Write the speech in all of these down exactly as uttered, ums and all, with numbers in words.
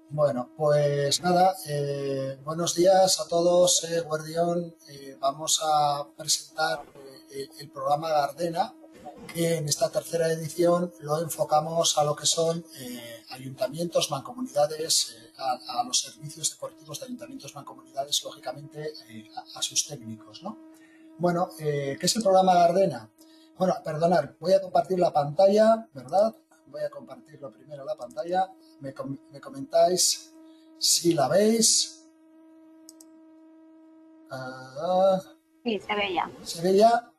Bueno, pues nada, eh, buenos días a todos, eh, Guardión. Eh, vamos a presentar eh, el programa Gardena, que en esta tercera edición lo enfocamos a lo que son eh, ayuntamientos, mancomunidades, eh, a, a, los servicios deportivos de ayuntamientos, mancomunidades, lógicamente eh, a, a, sus técnicos, ¿no? Bueno, eh, ¿qué es el programa Gardena? Bueno, perdonad, voy a compartir la pantalla, ¿verdad? Voy a compartirlo primero la pantalla. Me, com me comentáis si la veis. Uh, Sí, se ve ya. ¿Se ve ya?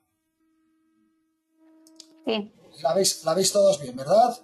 Sí. ¿La veis, la veis todos bien, verdad?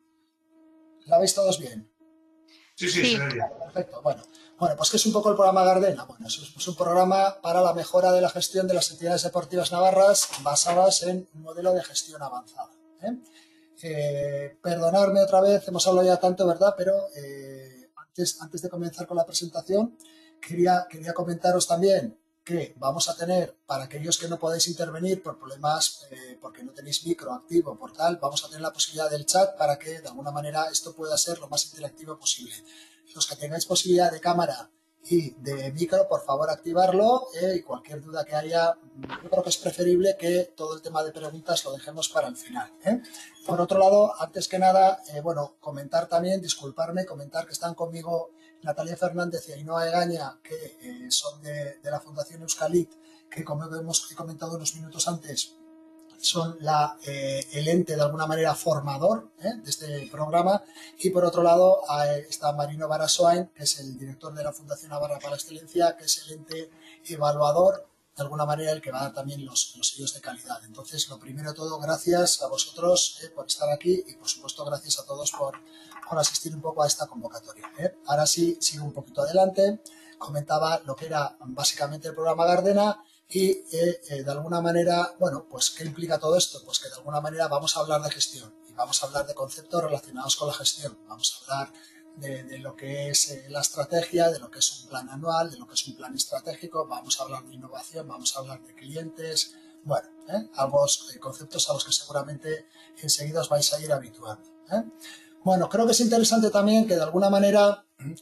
¿La veis todos bien? Sí, sí, se ve bien. Perfecto. Bueno, bueno, pues ¿qué es un poco el programa Gardena? Bueno, es pues un programa para la mejora de la gestión de las entidades deportivas navarras basadas en un modelo de gestión avanzada. ¿eh? Eh, perdonadme otra vez, hemos hablado ya tanto, ¿verdad? Pero eh, antes, antes de comenzar con la presentación, quería, quería comentaros también que vamos a tener, para aquellos que no podéis intervenir por problemas, eh, porque no tenéis micro activo, por tal, vamos a tener la posibilidad del chat para que de alguna manera esto pueda ser lo más interactivo posible. Los que tengáis posibilidad de cámara y de micro, por favor activarlo eh, y cualquier duda que haya, yo creo que es preferible que todo el tema de preguntas lo dejemos para el final. ¿eh? Por otro lado, antes que nada, eh, bueno, comentar también, disculparme, comentar que están conmigo Natalia Fernández y Ainhoa Egaña, que eh, son de, de la Fundación Euskalit, que como hemos comentado unos minutos antes, son la, eh, el ente de alguna manera formador ¿eh? de este programa, y por otro lado eh, está Marino Barasoain, que es el director de la Fundación Navarra para la Excelencia, que es el ente evaluador, de alguna manera el que va a dar también los, los sellos de calidad. Entonces, lo primero de todo, gracias a vosotros eh, por estar aquí y por supuesto gracias a todos por, por asistir un poco a esta convocatoria. ¿eh? Ahora sí, sigo un poquito adelante. Comentaba lo que era básicamente el programa Gardena. Y eh, eh, de alguna manera, bueno, pues ¿qué implica todo esto? Pues que de alguna manera vamos a hablar de gestión y vamos a hablar de conceptos relacionados con la gestión. Vamos a hablar de, de lo que es eh, la estrategia, de lo que es un plan anual, de lo que es un plan estratégico, vamos a hablar de innovación, vamos a hablar de clientes, bueno, ¿eh? Algunos eh, conceptos a los que seguramente enseguida os vais a ir habituando. ¿eh? Bueno, creo que es interesante también que de alguna manera,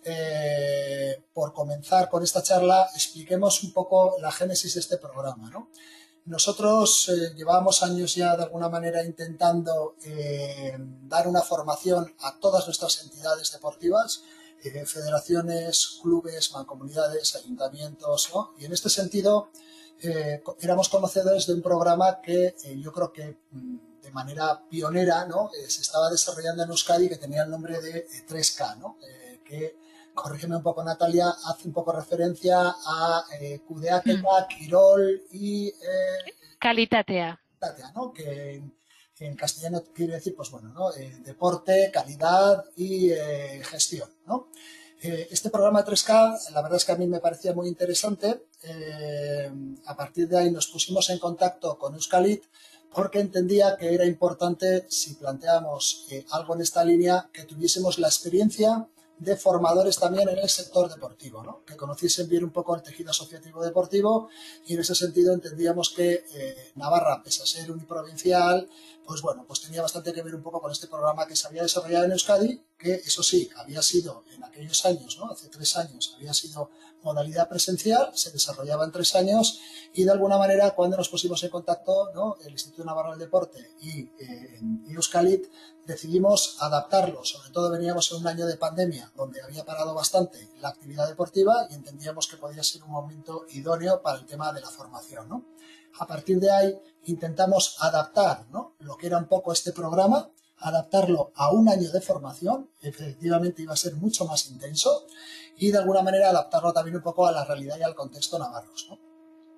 eh, por comenzar con esta charla, expliquemos un poco la génesis de este programa, ¿no? Nosotros eh, llevamos años ya de alguna manera intentando eh, dar una formación a todas nuestras entidades deportivas, eh, federaciones, clubes, mancomunidades, ayuntamientos, ¿no? Y en este sentido eh, éramos conocedores de un programa que eh, yo creo que de manera pionera, ¿no? Eh, se estaba desarrollando en Euskadi, que tenía el nombre de eh, tres K, ¿no? Eh, que, corrígeme un poco Natalia, hace un poco referencia a eh, Kudeaketa, mm. Kirol y... Eh, Calitatea. Calitatea, ¿no? Que en, en castellano quiere decir, pues bueno, ¿no? Eh, deporte, calidad y eh, gestión, ¿no? Eh, este programa tres K, la verdad es que a mí me parecía muy interesante. Eh, a partir de ahí nos pusimos en contacto con Euskalit, porque entendía que era importante, si planteamos eh, algo en esta línea, que tuviésemos la experiencia de formadores también en el sector deportivo, ¿no? Que conociesen bien un poco el tejido asociativo deportivo, y en ese sentido entendíamos que eh, Navarra, pese a ser uniprovincial, pues bueno, pues tenía bastante que ver un poco con este programa que se había desarrollado en Euskadi, que eso sí, había sido en aquellos años, ¿no? Hace tres años, había sido modalidad presencial, se desarrollaba en tres años, y de alguna manera cuando nos pusimos en contacto, ¿no? El Instituto Navarro del Deporte y eh, Euskalit, decidimos adaptarlo. Sobre todo veníamos en un año de pandemia donde había parado bastante la actividad deportiva y entendíamos que podía ser un momento idóneo para el tema de la formación, ¿no? A partir de ahí intentamos adaptar, ¿no? Lo que era un poco este programa, adaptarlo a un año de formación, efectivamente iba a ser mucho más intenso, y de alguna manera adaptarlo también un poco a la realidad y al contexto navarros, ¿no?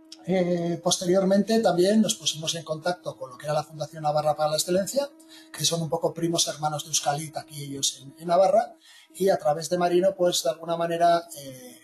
Eh, posteriormente también nos pusimos en contacto con lo que era la Fundación Navarra para la Excelencia, que son un poco primos hermanos de Euskalit, aquí ellos en, en Navarra, y a través de Marino, pues de alguna manera eh,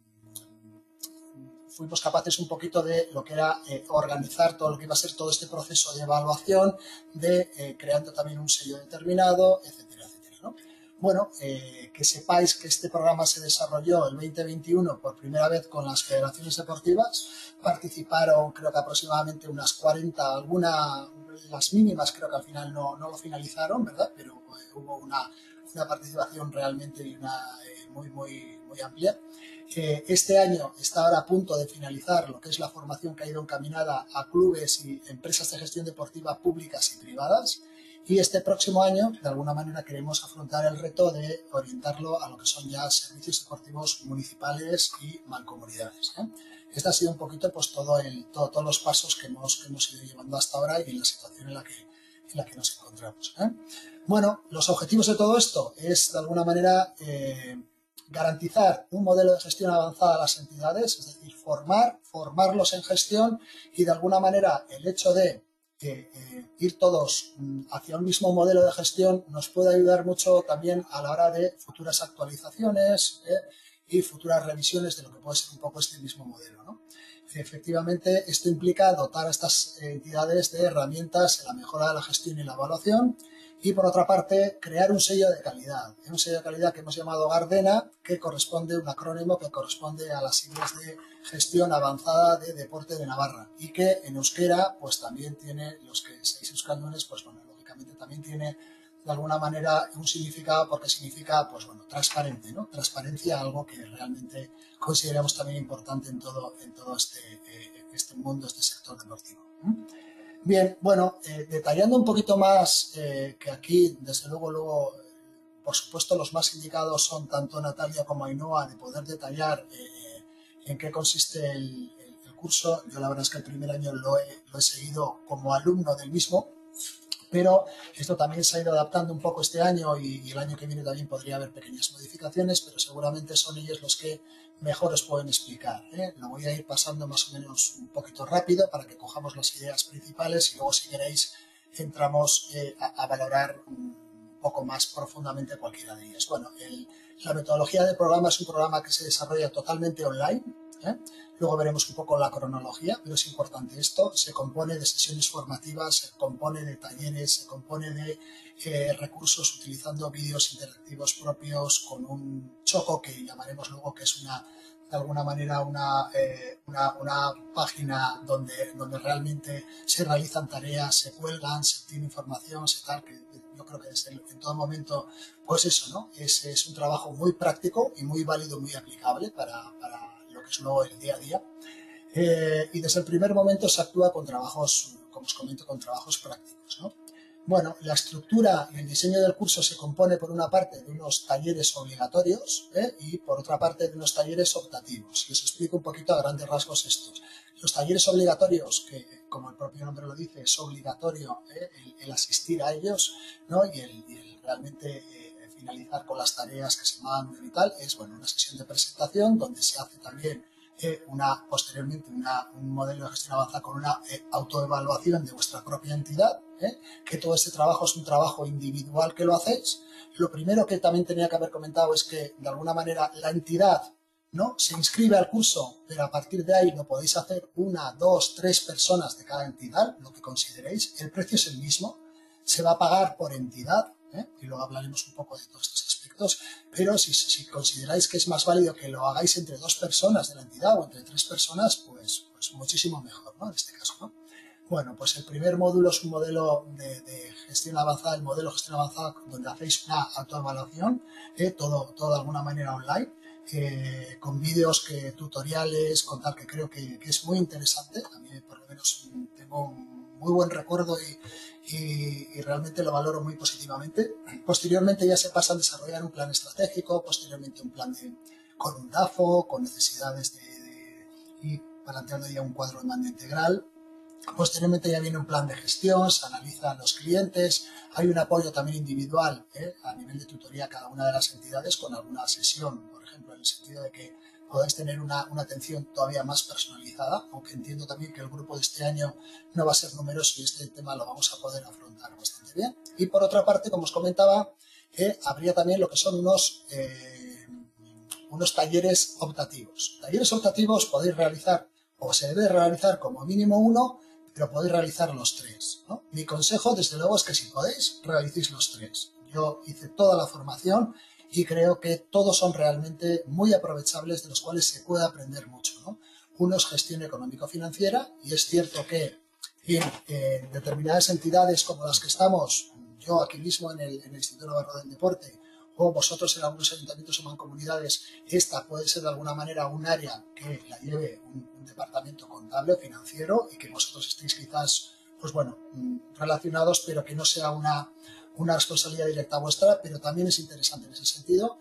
fuimos capaces un poquito de lo que era eh, organizar todo lo que iba a ser todo este proceso de evaluación, de eh, creando también un sello determinado, etcétera, etcétera, ¿no? Bueno, eh, que sepáis que este programa se desarrolló el veinte veintiuno por primera vez con las federaciones deportivas. Participaron creo que aproximadamente unas cuarenta, algunas, las mínimas creo que al final no, no lo finalizaron, ¿verdad? Pero eh, hubo una, una participación realmente y una, eh, muy, muy, muy amplia. Eh, este año está ahora a punto de finalizar lo que es la formación que ha ido encaminada a clubes y empresas de gestión deportiva públicas y privadas. Y este próximo año, de alguna manera, queremos afrontar el reto de orientarlo a lo que son ya servicios deportivos municipales y mancomunidades, ¿eh? Este ha sido un poquito pues, todo el, todo, todos los pasos que hemos, que hemos ido llevando hasta ahora y en la situación en la que, en la que nos encontramos, ¿eh? Bueno, los objetivos de todo esto es, de alguna manera, eh, garantizar un modelo de gestión avanzada a las entidades, es decir, formar, formarlos en gestión y, de alguna manera, el hecho de que eh, ir todos hacia un mismo modelo de gestión nos puede ayudar mucho también a la hora de futuras actualizaciones eh, y futuras revisiones de lo que puede ser un poco este mismo modelo, ¿no? Efectivamente, esto implica dotar a estas entidades de herramientas en la mejora de la gestión y la evaluación y, por otra parte, crear un sello de calidad, un sello de calidad que hemos llamado Gardena, que corresponde, un acrónimo que corresponde a las siglas de Gestión Avanzada de Deporte de Navarra y que en euskera pues también tiene, los que seáis euskaldunes, pues bueno, lógicamente también tiene de alguna manera un significado porque significa, pues bueno, transparente, ¿no? Transparencia, algo que realmente consideramos también importante en todo, en todo este, eh, este mundo, este sector deportivo. Bien, bueno, eh, detallando un poquito más, eh, que aquí, desde luego, luego, por supuesto, los más indicados son tanto Natalia como Ainhoa de poder detallar eh, en qué consiste el, el, el curso. Yo la verdad es que el primer año lo he, lo he seguido como alumno del mismo, pero esto también se ha ido adaptando un poco este año y, y el año que viene también podría haber pequeñas modificaciones, pero seguramente son ellos los que mejor os pueden explicar, ¿eh? Lo voy a ir pasando más o menos un poquito rápido para que cojamos las ideas principales y luego, si queréis, entramos eh, a, a valorar un poco más profundamente cualquiera de ellas. Bueno, el, la metodología del programa es un programa que se desarrolla totalmente online, ¿eh? Luego veremos un poco la cronología, pero es importante esto. Se compone de sesiones formativas, se compone de talleres, se compone de eh, recursos utilizando vídeos interactivos propios con un choco que llamaremos luego que es una, de alguna manera una, eh, una, una página donde, donde realmente se realizan tareas, se cuelgan, se obtiene información, se tal, que yo creo que desde el, en todo momento, pues eso, ¿no? Es, es un trabajo muy práctico y muy válido, muy aplicable para, para lo que es luego el día a día. Eh, y desde el primer momento se actúa con trabajos, como os comento, con trabajos prácticos, ¿no? Bueno, la estructura y el diseño del curso se compone por una parte de unos talleres obligatorios ¿eh? y por otra parte de unos talleres optativos. Y os explico un poquito a grandes rasgos estos. Los talleres obligatorios, que como el propio nombre lo dice, es obligatorio ¿eh? el, el asistir a ellos, ¿no? y, el, y el realmente eh, finalizar con las tareas que se mandan y tal, es bueno, una sesión de presentación donde se hace también eh, una, posteriormente una, un modelo de gestión avanzada con una eh, autoevaluación de vuestra propia entidad, ¿eh? que todo este trabajo es un trabajo individual que lo hacéis. Lo primero que también tenía que haber comentado es que de alguna manera la entidad, ¿no? se inscribe al curso, pero a partir de ahí lo podéis hacer una, dos, tres personas de cada entidad, lo que consideréis. El precio es el mismo, se va a pagar por entidad, ¿eh? y luego hablaremos un poco de todos estos aspectos, pero si, si consideráis que es más válido que lo hagáis entre dos personas de la entidad o entre tres personas, pues, pues muchísimo mejor, ¿no? En este caso, ¿no? Bueno, pues el primer módulo es un modelo de, de gestión avanzada, el modelo de gestión avanzada donde hacéis una autoevaluación, ¿eh? todo, todo de alguna manera online, eh, con vídeos, que, tutoriales, con tal, que creo que, que es muy interesante. A mí por lo menos tengo un muy buen recuerdo y, y, y realmente lo valoro muy positivamente. Posteriormente ya se pasa a desarrollar un plan estratégico, posteriormente un plan de, con un DAFO, con necesidades de, de, y planteando ya un cuadro de mando integral. Posteriormente ya viene un plan de gestión, se analizan los clientes, hay un apoyo también individual ¿eh? a nivel de tutoría a cada una de las entidades con alguna sesión, por ejemplo, en el sentido de que podáis tener una, una atención todavía más personalizada, aunque entiendo también que el grupo de este año no va a ser numeroso y este tema lo vamos a poder afrontar bastante bien. Y por otra parte, como os comentaba, eh, habría también lo que son unos, eh, unos talleres optativos. Talleres optativos podéis realizar o se debe realizar como mínimo uno, pero podéis realizar los tres, ¿no? Mi consejo, desde luego, es que si podéis, realicéis los tres. Yo hice toda la formación y creo que todos son realmente muy aprovechables, de los cuales se puede aprender mucho, ¿no? Uno es gestión económico-financiera, y es cierto que en, en determinadas entidades como las que estamos, yo aquí mismo en el, en el Instituto Navarro del Deporte, o vosotros en algunos ayuntamientos o mancomunidades, esta puede ser de alguna manera un área que la lleve un, un departamento contable o financiero y que vosotros estéis quizás, pues bueno, relacionados, pero que no sea una, una responsabilidad directa vuestra, pero también es interesante en ese sentido.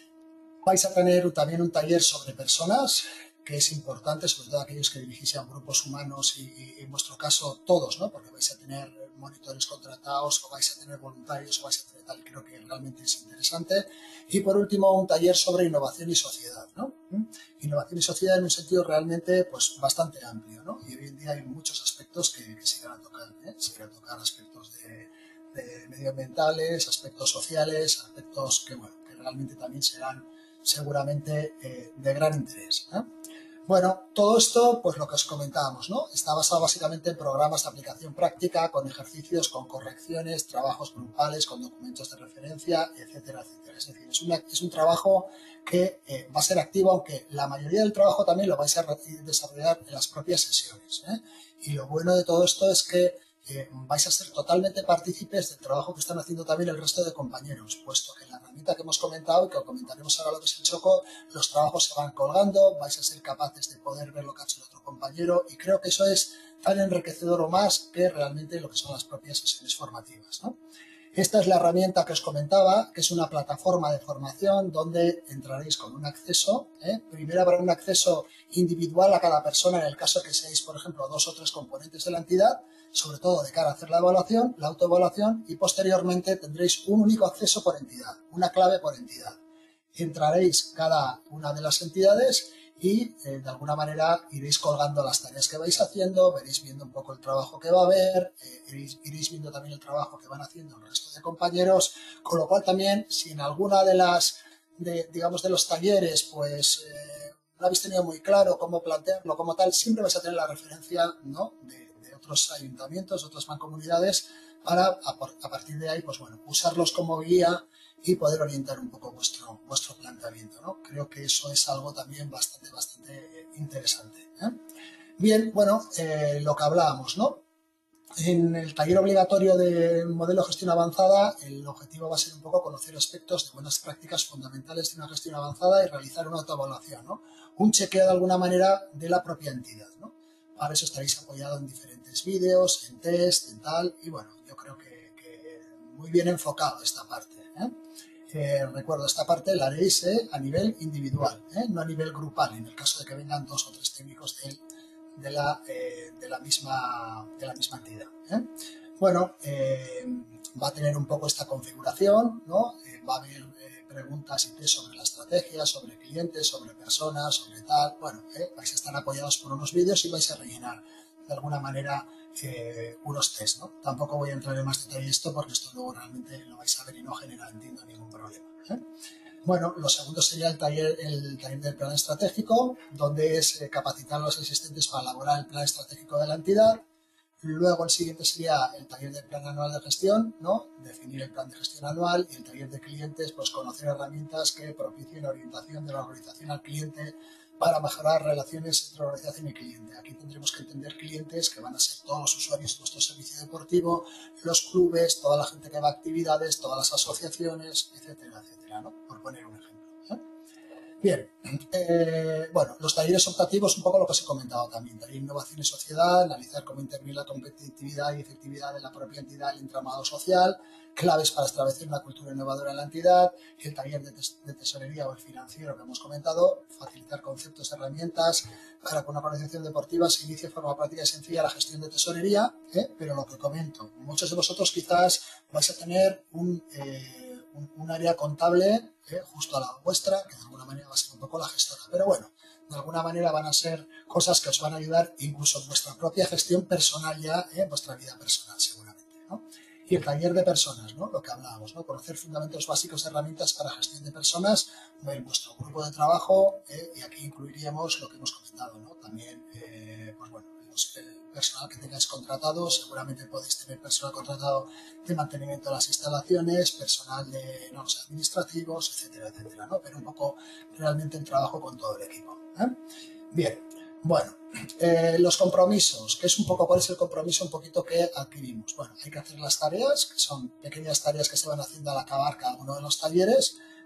Vais a tener también un taller sobre personas, que es importante, sobre todo aquellos que dirigís a grupos humanos y, y en vuestro caso todos, ¿no? Porque vais a tener monitores contratados o vais a tener voluntarios o vais a tener tal, y creo que realmente es interesante. Y por último, un taller sobre innovación y sociedad, ¿no? Innovación y sociedad en un sentido realmente pues, bastante amplio, ¿no? Y hoy en día hay muchos aspectos que, que se van a tocar, ¿eh? Se van a tocar aspectos de, de medioambientales, aspectos sociales, aspectos que, bueno, que realmente también serán seguramente eh, de gran interés, ¿eh? Bueno, todo esto, pues lo que os comentábamos, ¿no? Está basado básicamente en programas de aplicación práctica, con ejercicios, con correcciones, trabajos grupales, con documentos de referencia, etcétera, etcétera. Es decir, es, una, es un trabajo que eh, va a ser activo, aunque la mayoría del trabajo también lo vais a desarrollar en las propias sesiones, ¿eh? Y lo bueno de todo esto es que Eh, vais a ser totalmente partícipes del trabajo que están haciendo también el resto de compañeros, puesto que en la herramienta que hemos comentado y que comentaremos ahora lo que es el Choco, los trabajos se van colgando, vais a ser capaces de poder ver lo que ha hecho el otro compañero y creo que eso es tan enriquecedor o más que realmente lo que son las propias sesiones formativas, ¿no? Esta es la herramienta que os comentaba, que es una plataforma de formación donde entraréis con un acceso. ¿eh? Primero habrá un acceso individual a cada persona en el caso que seáis, por ejemplo, dos o tres componentes de la entidad, sobre todo de cara a hacer la evaluación, la autoevaluación, y posteriormente tendréis un único acceso por entidad, una clave por entidad. Entraréis cada una de las entidades y eh, de alguna manera iréis colgando las tareas que vais haciendo, veréis viendo un poco el trabajo que va a haber, eh, iréis, iréis viendo también el trabajo que van haciendo el resto de compañeros, con lo cual también si en alguna de las, de, digamos, de los talleres, pues eh, no habéis tenido muy claro cómo plantearlo, como tal, siempre vais a tener la referencia, ¿no? de, de otros ayuntamientos, otras mancomunidades, para a, a partir de ahí, pues bueno, usarlos como guía y poder orientar un poco vuestro, vuestro planteamiento, ¿no? Creo que eso es algo también bastante, bastante interesante, ¿eh? Bien, bueno, eh, lo que hablábamos, ¿no? En el taller obligatorio de modelo de gestión avanzada, el objetivo va a ser un poco conocer aspectos de buenas prácticas fundamentales de una gestión avanzada y realizar una autoevaluación, ¿no? Un chequeo de alguna manera de la propia entidad, ¿no? Para eso estaréis apoyados en diferentes vídeos, en test, en tal, y bueno, yo creo que, que muy bien enfocado esta parte, ¿eh? Eh, recuerdo, esta parte la haréis eh, a nivel individual, ¿eh? No a nivel grupal, en el caso de que vengan dos o tres técnicos de, de, la, eh, de, la, misma, de la misma entidad, ¿eh? Bueno, eh, va a tener un poco esta configuración, ¿no? Eh, va a haber eh, preguntas y test sobre la estrategia, sobre clientes, sobre personas, sobre tal. Bueno, eh, vais a estar apoyados por unos vídeos y vais a rellenar de alguna manera eh, unos test, ¿no? Tampoco voy a entrar en más detalle esto porque esto luego realmente lo vais a ver y no genera, entiendo, ningún problema, ¿eh? Bueno, lo segundo sería el taller, el taller del plan estratégico, donde es eh, capacitar a los asistentes para elaborar el plan estratégico de la entidad. Luego el siguiente sería el taller del plan anual de gestión, ¿no? Definir el plan de gestión anual, y el taller de clientes, pues conocer herramientas que propicien orientación de la organización al cliente para mejorar relaciones entre organización y cliente. Aquí tendremos que entender clientes que van a ser todos los usuarios de nuestro servicio deportivo, los clubes, toda la gente que va a actividades, todas las asociaciones, etcétera, etcétera, ¿no? Por poner un ejemplo, ¿eh? Bien, eh, bueno, los talleres optativos, un poco lo que os he comentado también, taller de innovación y sociedad, analizar cómo interviene la competitividad y efectividad de la propia entidad en el entramado social, claves para establecer una cultura innovadora en la entidad, el taller de, tes de tesorería o el financiero que hemos comentado, facilitar conceptos y herramientas para que una organización deportiva se inicie de forma práctica y sencilla la gestión de tesorería, ¿eh? Pero lo que comento, muchos de vosotros quizás vais a tener un... Eh, Un, un área contable eh, justo a la vuestra, que de alguna manera va a ser un poco la gestora. Pero bueno, de alguna manera van a ser cosas que os van a ayudar incluso en vuestra propia gestión personal ya, eh, en vuestra vida personal seguramente, ¿no? Y el taller de personas, ¿no? Lo que hablábamos, ¿no? Conocer fundamentos básicos de herramientas para gestión de personas en vuestro grupo de trabajo, eh, y aquí incluiríamos lo que hemos comentado, ¿no? También, eh, pues bueno, los, el personal que tengáis contratado, seguramente podéis tener personal contratado de mantenimiento de las instalaciones, personal de no sé, administrativos, etcétera, etcétera, ¿no? Pero un poco realmente el trabajo con todo el equipo, ¿eh? Bien, bueno, eh, los compromisos, que es un poco, ¿cuál es el compromiso un poquito que adquirimos? Bueno, hay que hacer las tareas, que son pequeñas tareas que se van haciendo al acabar cada uno de los talleres,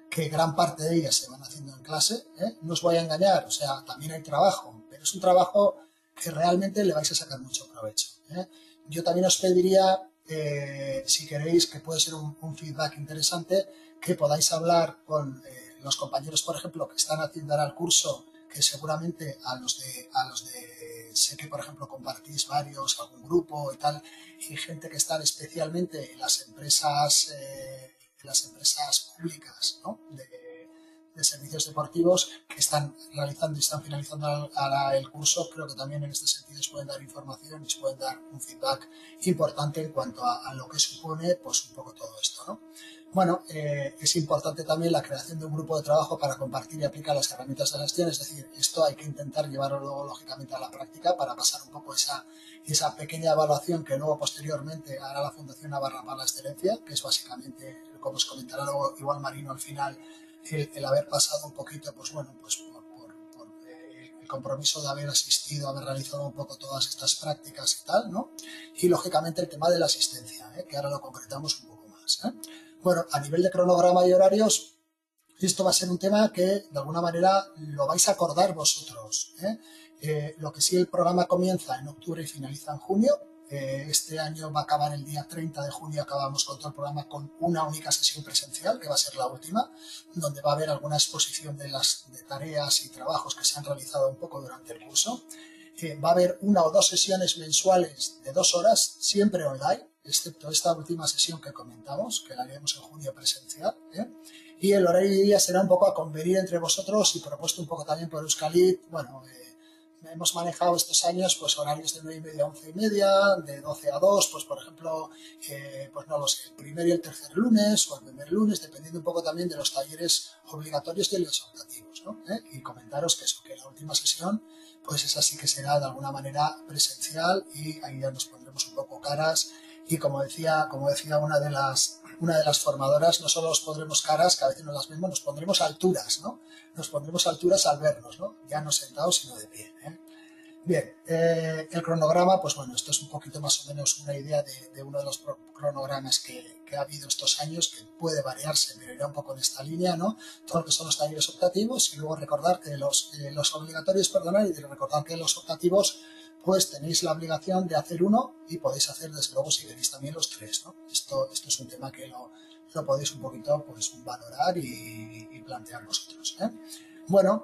que gran parte de ellas se van haciendo en clase, ¿eh? No os voy a engañar, o sea, también hay trabajo, pero es un trabajo que realmente le vais a sacar mucho provecho, ¿eh? Yo también os pediría, eh, si queréis, que puede ser un, un feedback interesante, que podáis hablar con eh, los compañeros, por ejemplo, que están haciendo ahora el curso, que seguramente a los de, a los de, sé que por ejemplo compartís varios, algún grupo y tal, y gente que están especialmente en las empresas, eh, en las empresas públicas, ¿no? de, de servicios deportivos, que están realizando y están finalizando ahora el curso. Creo que también en este sentido os pueden dar información y os pueden dar un feedback importante en cuanto a, a lo que supone pues un poco todo esto, ¿no? Bueno, eh, es importante también la creación de un grupo de trabajo para compartir y aplicar las herramientas de gestión, es decir, esto hay que intentar llevarlo luego lógicamente a la práctica para pasar un poco esa, esa pequeña evaluación que luego posteriormente hará la Fundación Navarra para la Excelencia, que es básicamente, como os comentará luego igual Marino al final, el, el haber pasado un poquito, pues bueno, pues por, por, por eh, el compromiso de haber asistido, haber realizado un poco todas estas prácticas y tal, ¿no? Y lógicamente el tema de la asistencia, ¿eh? Que ahora lo concretamos un poco más, ¿eh? Bueno, a nivel de cronograma y horarios, esto va a ser un tema que de alguna manera lo vais a acordar vosotros, ¿eh? Eh, lo que sí, el programa comienza en octubre y finaliza en junio. Eh, este año va a acabar el día treinta de junio, acabamos con todo el programa con una única sesión presencial, que va a ser la última, donde va a haber alguna exposición de las de tareas y trabajos que se han realizado un poco durante el curso. Eh, va a haber una o dos sesiones mensuales de dos horas, siempre online, excepto esta última sesión que comentamos, que la haremos en junio presencial, ¿eh? Y el horario de día será un poco a convenir entre vosotros y propuesto un poco también por Euskalit. Bueno, eh, hemos manejado estos años pues horarios de nueve y media a once y media, de doce a dos, pues por ejemplo, eh, pues no lo sé, el primer y el tercer lunes o el primer lunes, dependiendo un poco también de los talleres obligatorios y los optativos, ¿no? ¿Eh? Y comentaros que eso, que la última sesión pues esa sí que será de alguna manera presencial y ahí ya nos pondremos un poco caras y como decía, como decía una de las una de las formadoras, no solo nos pondremos caras, que a veces no las vemos, nos pondremos alturas, ¿no? Nos pondremos alturas al vernos, ¿no? Ya no sentados, sino de pie, ¿eh? Bien, eh, el cronograma, pues bueno, esto es un poquito más o menos una idea de, de uno de los cronogramas que, que ha habido estos años, que puede variarse, pero irá un poco en esta línea, ¿no? Todo lo que son los talleres optativos y luego recordar que los, eh, los obligatorios, perdonad, y recordar que los optativos, pues tenéis la obligación de hacer uno y podéis hacer, desde luego, si queréis también los tres, ¿no? Esto, esto es un tema que lo, lo podéis un poquito, pues, valorar y, y plantear vosotros, ¿eh? Bueno,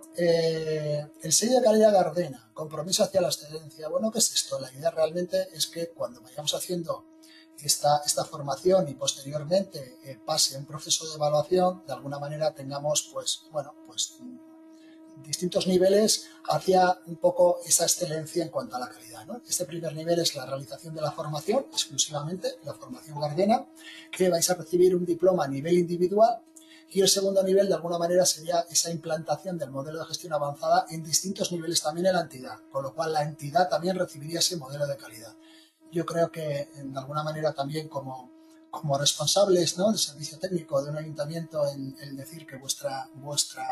eh, el sello de calidad Gardena, compromiso hacia la excelencia. Bueno, ¿qué es esto? La idea realmente es que cuando vayamos haciendo esta, esta formación y posteriormente eh, pase un proceso de evaluación, de alguna manera tengamos, pues, bueno, pues distintos niveles hacia un poco esa excelencia en cuanto a la calidad, ¿no? Este primer nivel es la realización de la formación, exclusivamente, la formación Gardena, que vais a recibir un diploma a nivel individual. Y el segundo nivel, de alguna manera, sería esa implantación del modelo de gestión avanzada en distintos niveles también en la entidad, con lo cual la entidad también recibiría ese modelo de calidad. Yo creo que, de alguna manera, también como, como responsables, ¿no?, del servicio técnico de un ayuntamiento, el, el decir que vuestra, vuestra,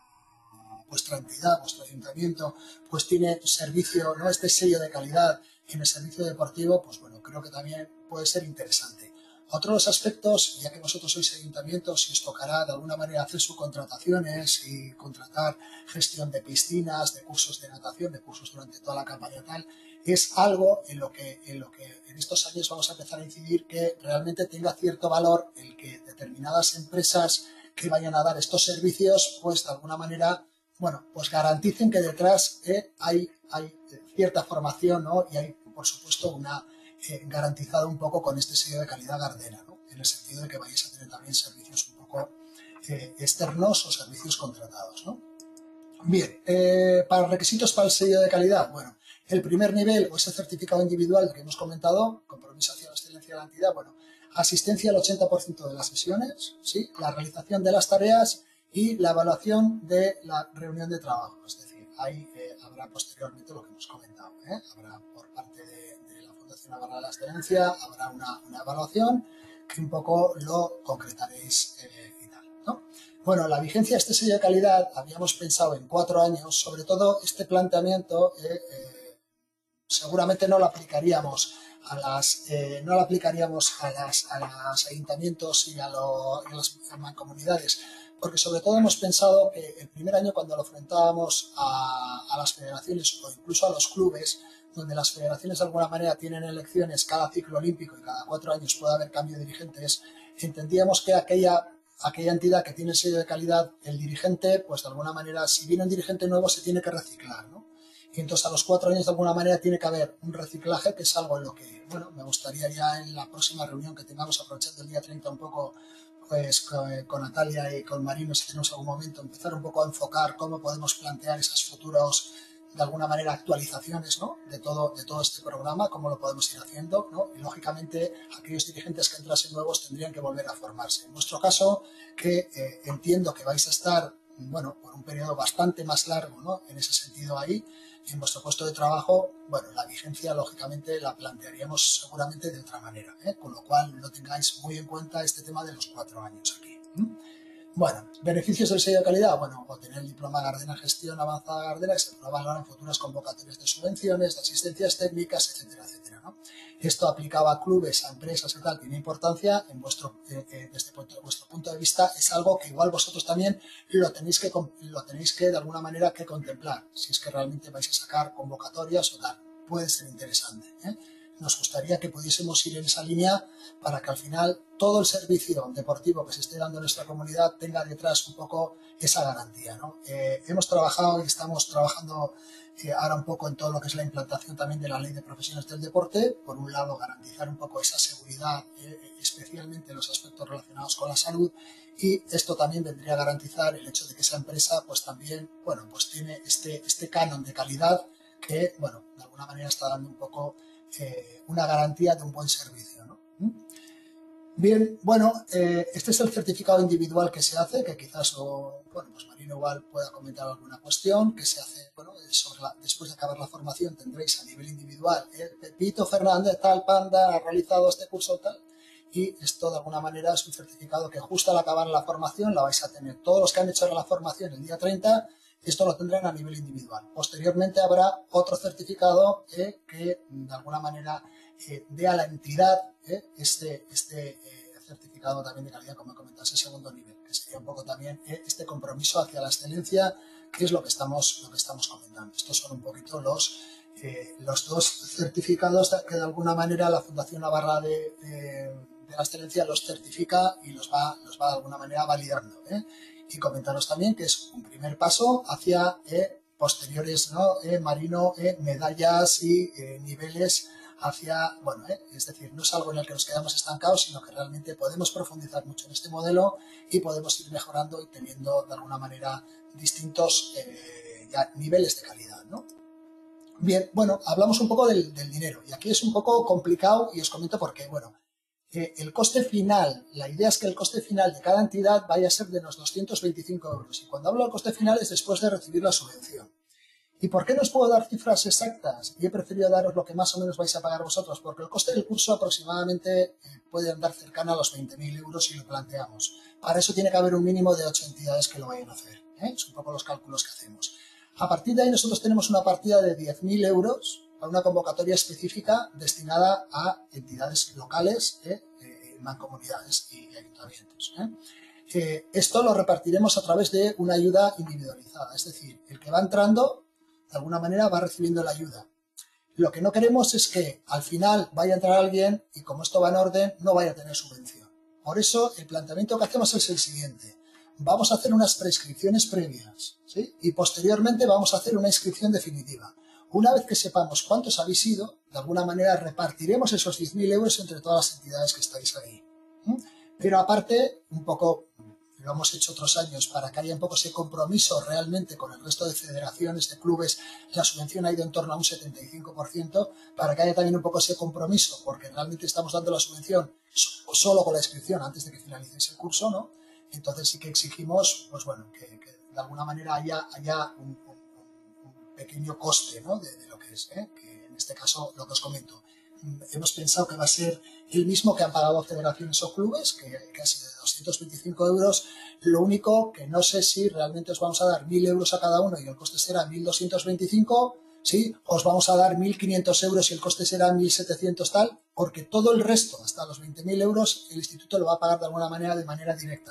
vuestra entidad, vuestro ayuntamiento, pues tiene servicio, ¿no?, este sello de calidad en el servicio deportivo, pues bueno, creo que también puede ser interesante. Otros aspectos, ya que vosotros sois ayuntamientos y os tocará de alguna manera hacer subcontrataciones y contratar gestión de piscinas, de cursos de natación, de cursos durante toda la campaña tal, es algo en lo que en, lo que en estos años vamos a empezar a incidir que realmente tenga cierto valor el que determinadas empresas que vayan a dar estos servicios, pues de alguna manera, bueno, pues garanticen que detrás eh, hay, hay cierta formación, ¿no?, y hay, por supuesto, una... Eh, garantizado un poco con este sello de calidad Gardena, ¿no?, en el sentido de que vayáis a tener también servicios un poco eh, externos o servicios contratados, ¿no? Bien, eh, para requisitos para el sello de calidad, bueno, el primer nivel o ese certificado individual que hemos comentado, compromiso hacia la excelencia de la entidad, bueno, asistencia al ochenta por ciento de las sesiones, ¿sí?, la realización de las tareas y la evaluación de la reunión de trabajo, es decir, ahí eh, habrá posteriormente lo que hemos comentado, ¿eh? Habrá por parte de Navarra de la Excelencia, habrá una, una evaluación que un poco lo concretaréis eh, y tal, ¿no? Bueno, la vigencia de este sello de calidad habíamos pensado en cuatro años, sobre todo este planteamiento eh, eh, seguramente no lo aplicaríamos a las eh, no lo aplicaríamos a las a los ayuntamientos y a, lo, a las mancomunidades porque sobre todo hemos pensado que el primer año cuando lo enfrentábamos a, a las federaciones o incluso a los clubes, donde las federaciones de alguna manera tienen elecciones cada ciclo olímpico y cada cuatro años puede haber cambio de dirigentes, entendíamos que aquella, aquella entidad que tiene el sello de calidad, el dirigente, pues de alguna manera, si viene un dirigente nuevo se tiene que reciclar, ¿no? Y entonces a los cuatro años de alguna manera tiene que haber un reciclaje, que es algo en lo que, bueno, me gustaría ya en la próxima reunión que tengamos, aprovechando el día treinta un poco, pues con, con Natalia y con Marino, si tenemos algún momento, empezar un poco a enfocar cómo podemos plantear esos futuros, de alguna manera, actualizaciones, ¿no? de, todo, de todo este programa, cómo lo podemos ir haciendo, ¿no? Y lógicamente aquellos dirigentes que entrasen nuevos tendrían que volver a formarse. En vuestro caso, que eh, entiendo que vais a estar, bueno, por un periodo bastante más largo, ¿no? En ese sentido ahí, en vuestro puesto de trabajo, bueno, la vigencia lógicamente la plantearíamos seguramente de otra manera, ¿eh? Con lo cual lo tengáis muy en cuenta este tema de los cuatro años aquí. ¿eh? Bueno, beneficios del sello de calidad, bueno, obtener el diploma Gardena Gestión Avanzada Gardena que se pueda valorar en futuras convocatorias de subvenciones, de asistencias técnicas, etcétera, etcétera, ¿no? Esto aplicaba a clubes, a empresas y tal, tiene importancia en vuestro, eh, eh, desde punto, vuestro punto de vista, es algo que igual vosotros también lo tenéis que, lo tenéis que de alguna manera que contemplar, si es que realmente vais a sacar convocatorias o tal, puede ser interesante, ¿eh? Nos gustaría que pudiésemos ir en esa línea para que al final todo el servicio deportivo que se esté dando en nuestra comunidad tenga detrás un poco esa garantía, ¿no? Eh, hemos trabajado y estamos trabajando eh, ahora un poco en todo lo que es la implantación también de la Ley de Profesiones del Deporte. Por un lado, garantizar un poco esa seguridad, eh, especialmente en los aspectos relacionados con la salud, y esto también vendría a garantizar el hecho de que esa empresa pues también, bueno, pues tiene este, este canon de calidad que, bueno, de alguna manera está dando un poco Eh, una garantía de un buen servicio, ¿no? Bien, bueno, eh, este es el certificado individual que se hace, que quizás, o, bueno, pues Marino igual pueda comentar alguna cuestión, que se hace, bueno, sobre la, después de acabar la formación tendréis a nivel individual, eh, Pepito Fernández, tal, Panda, ha realizado este curso, tal, y esto de alguna manera es un certificado que justo al acabar la formación la vais a tener. Todos los que han hecho la formación el día treinta, esto lo tendrán a nivel individual. Posteriormente habrá otro certificado eh, que de alguna manera eh, dé a la entidad eh, este, este eh, certificado también de calidad, como comentas, el segundo nivel, que sería un poco también eh, este compromiso hacia la excelencia, que es lo que estamos, lo que estamos comentando. Estos son un poquito los, eh, los dos certificados que de alguna manera la Fundación Navarra de, de, de la Excelencia los certifica y los va, los va de alguna manera validando, ¿eh? Y comentaros también que es un primer paso hacia eh, posteriores, ¿no? eh, Marino, eh, medallas y eh, niveles hacia, bueno, eh, es decir, no es algo en el que nos quedamos estancados, sino que realmente podemos profundizar mucho en este modelo y podemos ir mejorando y teniendo de alguna manera distintos eh, ya, niveles de calidad, ¿no? Bien, bueno, hablamos un poco del, del dinero y aquí es un poco complicado y os comento por qué. Bueno, Eh, el coste final, la idea es que el coste final de cada entidad vaya a ser de unos doscientos veinticinco euros. Y cuando hablo del coste final es después de recibir la subvención. ¿Y por qué no os puedo dar cifras exactas? Y he preferido daros lo que más o menos vais a pagar vosotros, porque el coste del curso aproximadamente eh, puede andar cercano a los veinte mil euros si lo planteamos. Para eso tiene que haber un mínimo de ocho entidades que lo vayan a hacer, ¿eh? Es un poco los cálculos que hacemos. A partir de ahí nosotros tenemos una partida de diez mil euros para una convocatoria específica destinada a entidades locales, ¿eh? Eh, mancomunidades y ayuntamientos, ¿eh? Eh, esto lo repartiremos a través de una ayuda individualizada, es decir, el que va entrando de alguna manera va recibiendo la ayuda. Lo que no queremos es que al final vaya a entrar alguien y como esto va en orden no vaya a tener subvención. Por eso el planteamiento que hacemos es el siguiente. Vamos a hacer unas prescripciones previas, ¿sí? Y posteriormente vamos a hacer una inscripción definitiva. Una vez que sepamos cuántos habéis ido, de alguna manera repartiremos esos diez mil euros entre todas las entidades que estáis ahí. ¿Mm? Pero aparte, un poco, lo hemos hecho otros años, para que haya un poco ese compromiso realmente con el resto de federaciones, de clubes, la subvención ha ido en torno a un setenta y cinco por ciento, para que haya también un poco ese compromiso, porque realmente estamos dando la subvención solo con la inscripción antes de que finalicéis el curso, ¿no? Entonces sí que exigimos, pues bueno, que, que de alguna manera haya, haya un, un, un pequeño coste, ¿no? de, de lo que es, ¿eh? Que en este caso lo que os comento. Hemos pensado que va a ser el mismo que han pagado federaciones o clubes, que, que ha sido de doscientos veinticinco euros. Lo único que no sé si realmente os vamos a dar mil euros a cada uno y el coste será mil doscientos veinticinco, ¿sí? Os vamos a dar mil quinientos euros y el coste será mil setecientos tal, porque todo el resto, hasta los veinte mil euros, el instituto lo va a pagar de alguna manera de manera directa.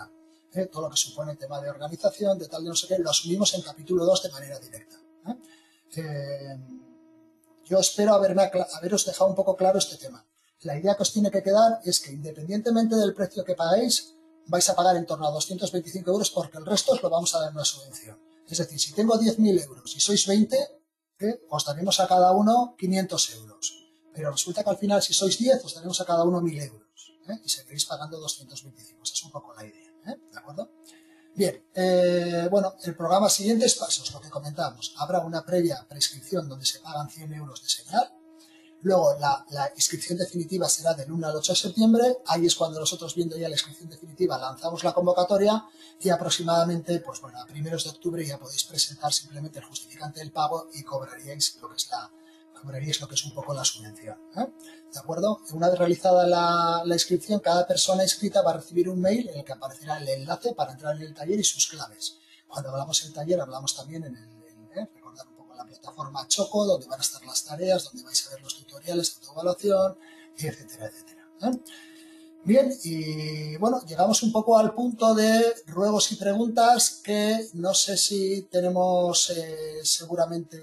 ¿eh? Todo lo que supone el tema de organización, de tal, de no sé qué, lo asumimos en capítulo dos de manera directa. ¿eh? Eh, yo espero haberme, haberos dejado un poco claro este tema. La idea que os tiene que quedar es que independientemente del precio que paguéis, vais a pagar en torno a doscientos veinticinco euros porque el resto os lo vamos a dar en una subvención. Es decir, si tengo diez mil euros y sois veinte, ¿eh? os daremos a cada uno quinientos euros. Pero resulta que al final, si sois diez, os daremos a cada uno mil euros. ¿eh? Y seguiréis pagando doscientos veinticinco. Esa es un poco la idea. ¿eh? ¿De acuerdo? Bien, eh, bueno, el programa siguientes pasos, lo que comentamos. Habrá una previa prescripción donde se pagan cien euros de señal. Luego, la, la inscripción definitiva será del uno al ocho de septiembre. Ahí es cuando nosotros, viendo ya la inscripción definitiva, lanzamos la convocatoria y aproximadamente, pues bueno, a primeros de octubre ya podéis presentar simplemente el justificante del pago y cobraríais lo que es la, cobraríais lo que es un poco la subvención. ¿eh? ¿De acuerdo? Una vez realizada la, la inscripción, cada persona inscrita va a recibir un mail en el que aparecerá el enlace para entrar en el taller y sus claves. Cuando hablamos del taller, hablamos también en el, en, ¿eh? recordar un poco la plataforma Choco, donde van a estar las tareas, donde vais a ver los tutoriales de autoevaluación, etcétera, etcétera. ¿eh? Bien, y bueno, llegamos un poco al punto de ruegos y preguntas que no sé si tenemos eh, seguramente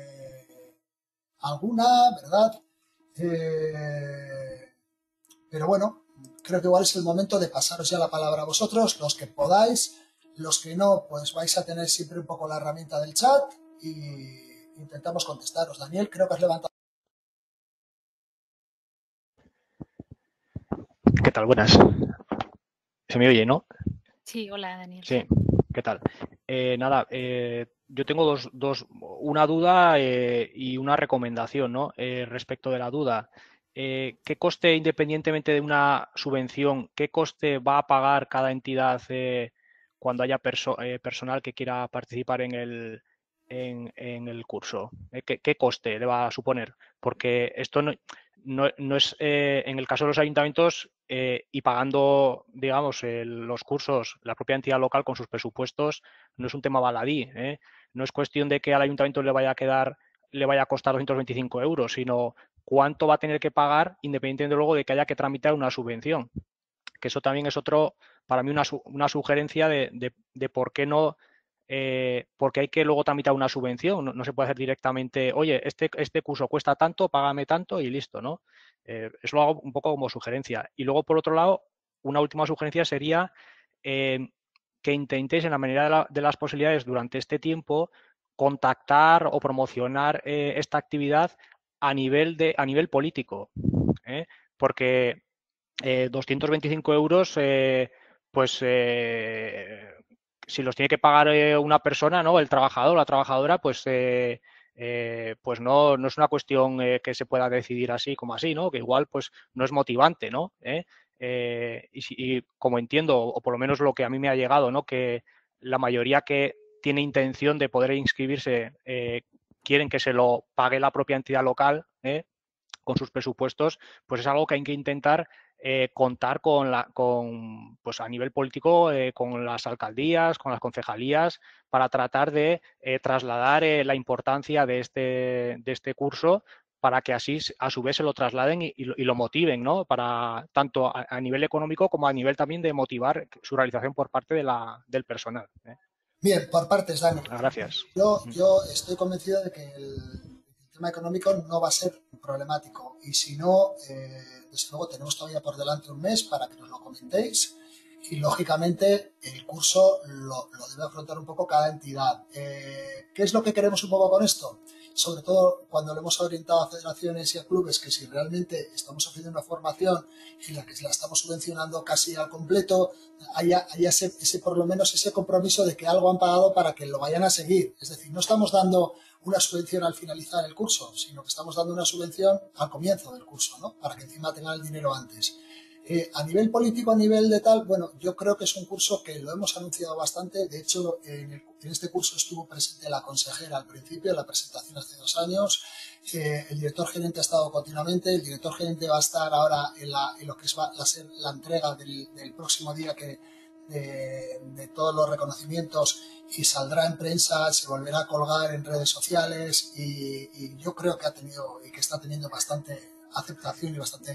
alguna, ¿verdad? Eh, pero bueno, creo que igual es el momento de pasaros ya la palabra a vosotros, los que podáis, los que no, pues vais a tener siempre un poco la herramienta del chat y intentamos contestaros. Daniel, creo que has levantado. ¿Qué tal? Buenas. ¿Se me oye, no? Sí, hola, Daniel. Sí, ¿qué tal? Eh, nada, eh, yo tengo dos, dos, una duda eh, y una recomendación, ¿no? Eh, respecto de la duda, eh, ¿qué coste, independientemente de una subvención, qué coste va a pagar cada entidad eh, cuando haya perso eh, personal que quiera participar en el, en, en el curso? Eh, ¿qué, ¿Qué coste le va a suponer? Porque esto no, no, no es, eh, en el caso de los ayuntamientos, eh, y pagando, digamos, eh, los cursos, la propia entidad local con sus presupuestos, no es un tema baladí, ¿eh? No es cuestión de que al ayuntamiento le vaya a quedar, le vaya a costar doscientos veinticinco euros, sino cuánto va a tener que pagar independientemente luego de que haya que tramitar una subvención. Que eso también es otro, para mí, una, una sugerencia de, de, de por qué no, eh, porque hay que luego tramitar una subvención. No, no se puede hacer directamente, oye, este, este curso cuesta tanto, págame tanto y listo, ¿no? Eh, eso lo hago un poco como sugerencia. Y luego, por otro lado, una última sugerencia sería eh, que intentéis, en la medida de, la, de las posibilidades durante este tiempo, contactar o promocionar eh, esta actividad a nivel, de, a nivel político. ¿eh? Porque eh, doscientos veinticinco euros, eh, pues eh, si los tiene que pagar eh, una persona, ¿no? El trabajador o la trabajadora, pues, eh, eh, pues no, no es una cuestión eh, que se pueda decidir así como así, ¿no? Que igual pues no es motivante, ¿no? ¿Eh? Eh, y, si, y como entiendo, o por lo menos lo que a mí me ha llegado, ¿no? Que la mayoría que tiene intención de poder inscribirse eh, quieren que se lo pague la propia entidad local, ¿eh? Con sus presupuestos, pues es algo que hay que intentar eh, contar con, la, con pues a nivel político, eh, con las alcaldías, con las concejalías, para tratar de eh, trasladar eh, la importancia de este, de este curso, para que así a su vez se lo trasladen y, y, lo, y lo motiven, ¿no? Para tanto a, a nivel económico como a nivel también de motivar su realización por parte de la, del personal. ¿eh? Bien, por partes, Dani. Gracias. Yo, yo estoy convencido de que el, el tema económico no va a ser problemático y si no, eh, desde luego tenemos todavía por delante un mes para que nos lo comentéis y lógicamente el curso lo, lo debe afrontar un poco cada entidad. Eh, ¿Qué es lo que queremos un poco con esto? Sobre todo cuando lo hemos orientado a federaciones y a clubes, que si realmente estamos haciendo una formación en la que la estamos subvencionando casi al completo, haya, haya ese, ese, por lo menos ese compromiso de que algo han pagado para que lo vayan a seguir. Es decir, no estamos dando una subvención al finalizar el curso, sino que estamos dando una subvención al comienzo del curso, ¿no? Para que encima tengan el dinero antes. Eh, a nivel político, a nivel de tal, bueno, yo creo que es un curso que lo hemos anunciado bastante. De hecho, en, el, en este curso estuvo presente la consejera al principio, en la presentación hace dos años. Eh, el director gerente ha estado continuamente. El director gerente va a estar ahora en, la, en lo que es, va a ser la entrega del, del próximo día que, de, de todos los reconocimientos y saldrá en prensa, se volverá a colgar en redes sociales y, y yo creo que ha tenido y que está teniendo bastante aceptación y bastante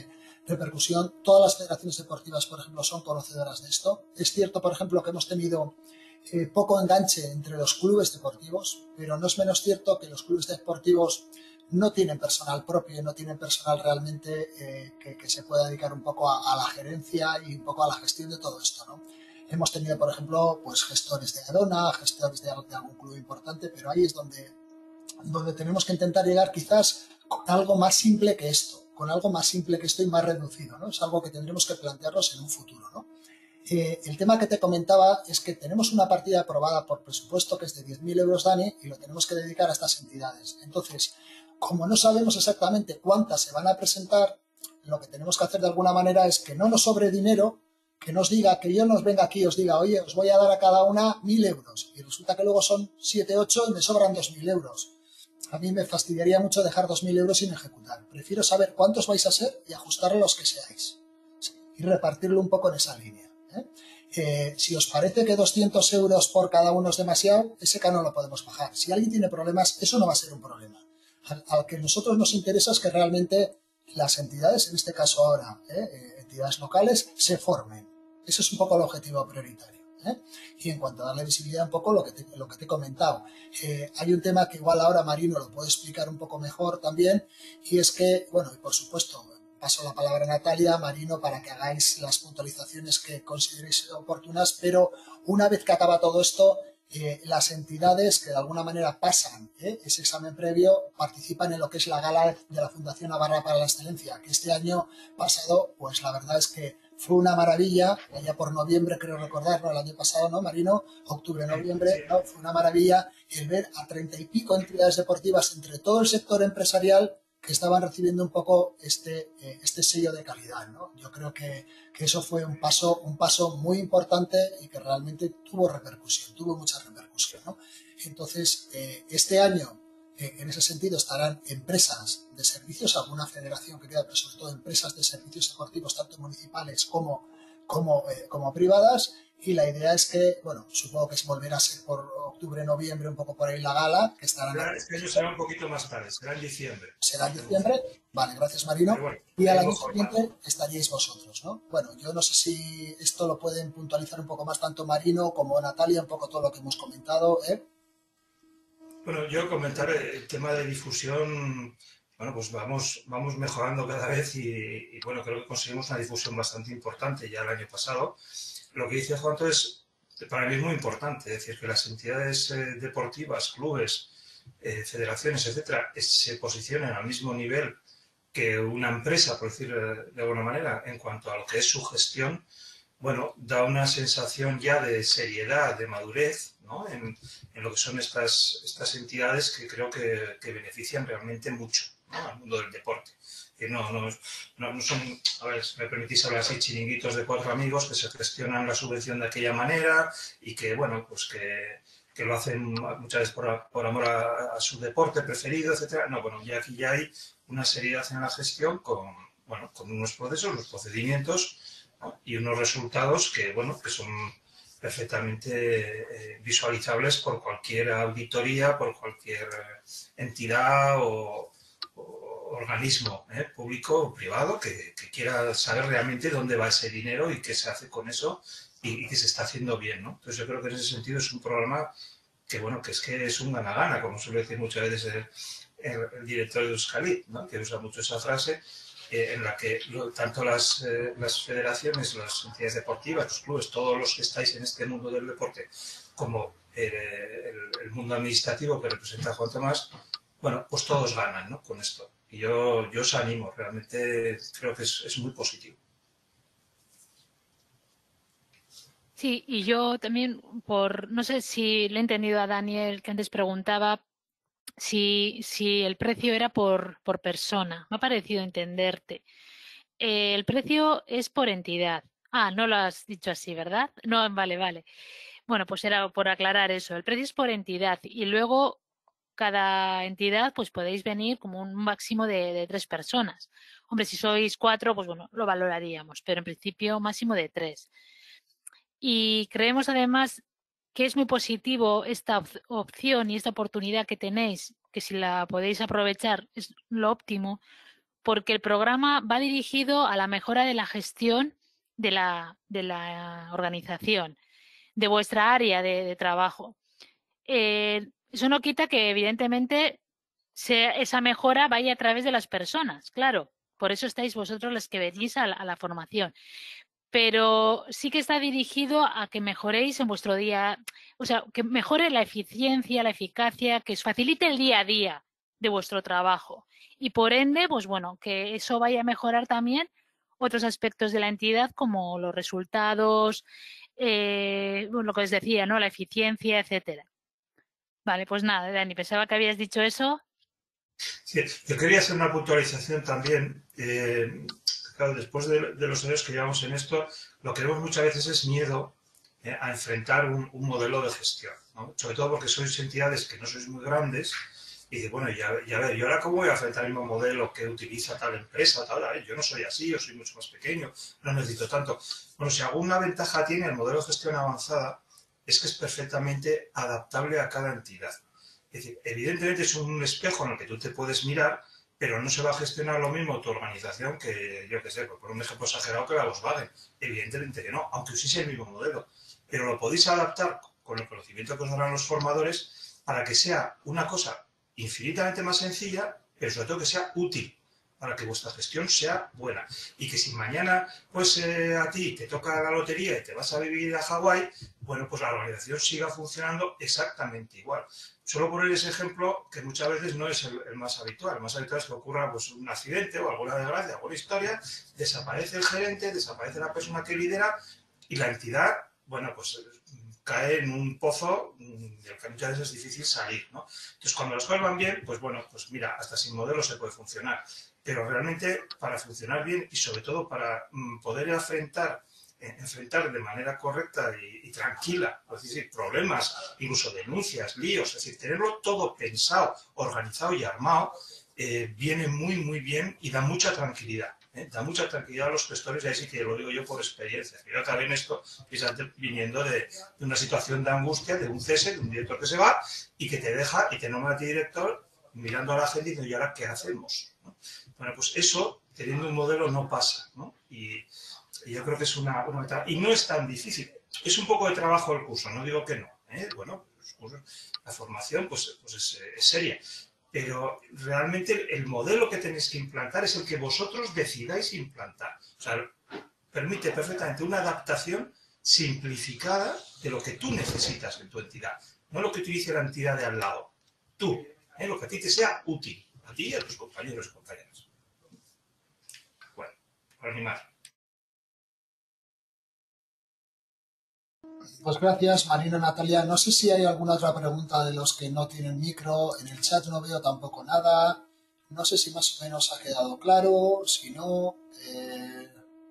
repercusión. Todas las federaciones deportivas, por ejemplo, son conocedoras de esto. Es cierto, por ejemplo, que hemos tenido eh, poco enganche entre los clubes deportivos, pero no es menos cierto que los clubes deportivos no tienen personal propio, no tienen personal realmente eh, que, que se pueda dedicar un poco a, a la gerencia y un poco a la gestión de todo esto, ¿no? Hemos tenido, por ejemplo, pues gestores de Adona, gestores de, de algún club importante, pero ahí es donde, donde tenemos que intentar llegar quizás con algo más simple que esto, con algo más simple que esto y más reducido, ¿no? Es algo que tendremos que plantearnos en un futuro, ¿no? Eh, el tema que te comentaba es que tenemos una partida aprobada por presupuesto que es de diez mil euros, Dani, y lo tenemos que dedicar a estas entidades. Entonces, como no sabemos exactamente cuántas se van a presentar, lo que tenemos que hacer de alguna manera es que no nos sobre dinero, que nos diga, que yo nos venga aquí y os diga, oye, os voy a dar a cada una mil euros, y resulta que luego son siete, ocho y me sobran dos mil euros. A mí me fastidiaría mucho dejar dos mil euros sin ejecutar. Prefiero saber cuántos vais a ser y ajustar a los que seáis. Y repartirlo un poco en esa línea. ¿eh? Eh, si os parece que doscientos euros por cada uno es demasiado, ese canon lo podemos bajar. Si alguien tiene problemas, eso no va a ser un problema. Al, al que a nosotros nos interesa es que realmente las entidades, en este caso ahora, ¿eh? entidades locales, se formen. Ese es un poco el objetivo prioritario. ¿eh? Y en cuanto a darle visibilidad un poco lo que te, lo que te he comentado, eh, hay un tema que igual ahora Marino lo puede explicar un poco mejor también, y es que, bueno, y por supuesto, paso la palabra a Natalia, Marino, para que hagáis las puntualizaciones que consideréis oportunas, pero una vez que acaba todo esto, eh, las entidades que de alguna manera pasan ¿eh? ese examen previo participan en lo que es la gala de la Fundación Navarra para la Excelencia, que este año pasado, pues la verdad es que fue una maravilla, allá por noviembre creo recordar, ¿no? El año pasado, ¿no, Marino? Octubre, noviembre, ¿no? Fue una maravilla el ver a treinta y pico entidades deportivas entre todo el sector empresarial que estaban recibiendo un poco este, eh, este sello de calidad, ¿no? Yo creo que, que eso fue un paso, un paso muy importante y que realmente tuvo repercusión, tuvo mucha repercusión, ¿no? Entonces, eh, este año, eh, en ese sentido, estarán empresas de servicios, alguna federación que queda, pero sobre todo empresas de servicios deportivos, tanto municipales como, como, eh, como privadas, y la idea es que, bueno, supongo que volverá a ser por octubre, noviembre, un poco por ahí la gala, que estarán... Este año será un poquito más tarde, será en diciembre. Será en diciembre, vale, gracias Marino, bueno, y al año siguiente estaríais vosotros, ¿no? Bueno, yo no sé si esto lo pueden puntualizar un poco más tanto Marino como Natalia, un poco todo lo que hemos comentado, ¿eh? Bueno, yo comentar el tema de difusión, bueno, pues vamos, vamos mejorando cada vez y, y bueno, creo que conseguimos una difusión bastante importante ya el año pasado. Lo que dice Juanto es, para mí es muy importante, es decir, que las entidades eh, deportivas, clubes, eh, federaciones, etcétera, se posicionen al mismo nivel que una empresa, por decir de alguna manera, en cuanto a lo que es su gestión, bueno, da una sensación ya de seriedad, de madurez, ¿no? en, en lo que son estas, estas entidades que creo que, que benefician realmente mucho, ¿no? al mundo del deporte. Que no, no, no, no son, a ver, si me permitís hablar así, chiringuitos de cuatro amigos que se gestionan la subvención de aquella manera y que, bueno, pues que, que lo hacen muchas veces por, por amor a, a su deporte preferido, etcétera. No, bueno, ya aquí ya hay una seriedad en la gestión con, bueno, con unos procesos, los procedimientos, ¿no? y unos resultados que, bueno, que son perfectamente eh, visualizables por cualquier auditoría, por cualquier entidad o, o organismo ¿eh? público o privado que, que quiera saber realmente dónde va ese dinero y qué se hace con eso y, y que se está haciendo bien, ¿no? Entonces yo creo que en ese sentido es un programa que, bueno, que es que es un gana-gana, como suele decir muchas veces el, el, el director de Euskadi, ¿no? que usa mucho esa frase, eh, en la que lo, tanto las, eh, las federaciones, las entidades deportivas, los clubes, todos los que estáis en este mundo del deporte, como el, el, el mundo administrativo que representa a Juan Tomás, bueno, pues todos ganan, ¿no? con esto. Y yo, yo os animo, realmente creo que es, es muy positivo. Sí, y yo también, por no sé si le he entendido a Daniel, que antes preguntaba si, si el precio era por, por persona. Me ha parecido entenderte. Eh, el precio es por entidad. Ah, no lo has dicho así, ¿verdad? No, vale, vale. Bueno, pues era por aclarar eso. El precio es por entidad y luego cada entidad pues podéis venir como un máximo de, de tres personas. Hombre, si sois cuatro, pues bueno, lo valoraríamos, pero en principio máximo de tres. Y creemos además que es muy positivo esta op opción y esta oportunidad que tenéis, que si la podéis aprovechar es lo óptimo, porque el programa va dirigido a la mejora de la gestión de la, de la organización, de vuestra área de, de trabajo. Eh, eso no quita que, evidentemente, sea, esa mejora vaya a través de las personas, claro. Por eso estáis vosotros los que venís a la, a la formación. Pero sí que está dirigido a que mejoréis en vuestro día, o sea, que mejore la eficiencia, la eficacia, que os facilite el día a día de vuestro trabajo. Y por ende, pues bueno, que eso vaya a mejorar también otros aspectos de la entidad, como los resultados, eh, lo que os decía, ¿no? La eficiencia, etcétera. Vale, pues nada, Dani, pensaba que habías dicho eso. Sí, yo quería hacer una puntualización también. Eh, claro, después de, de los años que llevamos en esto, lo que vemos muchas veces es miedo eh, a enfrentar un, un modelo de gestión, ¿no? Sobre todo porque sois entidades que no sois muy grandes y dice, bueno, ya, ya ver, ¿y ahora cómo voy a enfrentar el mismo modelo que utiliza tal empresa? Tal? Yo no soy así, yo soy mucho más pequeño, no necesito tanto. Bueno, si alguna ventaja tiene el modelo de gestión avanzada es que es perfectamente adaptable a cada entidad. Es decir, evidentemente es un espejo en el que tú te puedes mirar, pero no se va a gestionar lo mismo tu organización que, yo qué sé, por un ejemplo exagerado, que la Volkswagen. Evidentemente que no, aunque uséis el mismo modelo. Pero lo podéis adaptar con el conocimiento que os darán los formadores para que sea una cosa infinitamente más sencilla, pero sobre todo que sea útil, para que vuestra gestión sea buena. Y que si mañana pues eh, a ti te toca la lotería y te vas a vivir a Hawái, bueno, pues la organización siga funcionando exactamente igual. Solo poner ese ejemplo, que muchas veces no es el, el más habitual. El más habitual es que ocurra pues, un accidente o alguna desgracia, alguna historia, desaparece el gerente, desaparece la persona que lidera y la entidad, bueno, pues cae en un pozo del que muchas veces es difícil salir, ¿no? Entonces, cuando las cosas van bien, pues bueno, pues mira, hasta sin modelo se puede funcionar. Pero realmente, para funcionar bien y sobre todo para mm, poder enfrentar enfrentar de manera correcta y, y tranquila, es decir, problemas, incluso denuncias, líos, es decir, tenerlo todo pensado, organizado y armado, eh, viene muy, muy bien y da mucha tranquilidad. ¿eh? Da mucha tranquilidad a los gestores y ahí sí que lo digo yo por experiencia. Yo también esto, precisamente viniendo de, de una situación de angustia, de un cese, de un director que se va y que te deja y te nombra a ti director mirando a la gente y diciendo, ¿y ahora qué hacemos? ¿no? Bueno, pues eso, teniendo un modelo, no pasa, ¿no? Y, y yo creo que es una, una etapa. Y no es tan difícil. Es un poco de trabajo el curso, no digo que no. ¿eh? Bueno, los cursos, la formación pues, pues es, es seria. Pero realmente el modelo que tenéis que implantar es el que vosotros decidáis implantar. O sea, permite perfectamente una adaptación simplificada de lo que tú necesitas en tu entidad. No lo que utilice la entidad de al lado. Tú, ¿eh? Lo que a ti te sea útil. A ti y a tus compañeros y compañeras. Bueno, por animar. Pues gracias, Marina, Natalia. No sé si hay alguna otra pregunta de los que no tienen micro. En el chat no veo tampoco nada. No sé si más o menos ha quedado claro. Si no... Eh...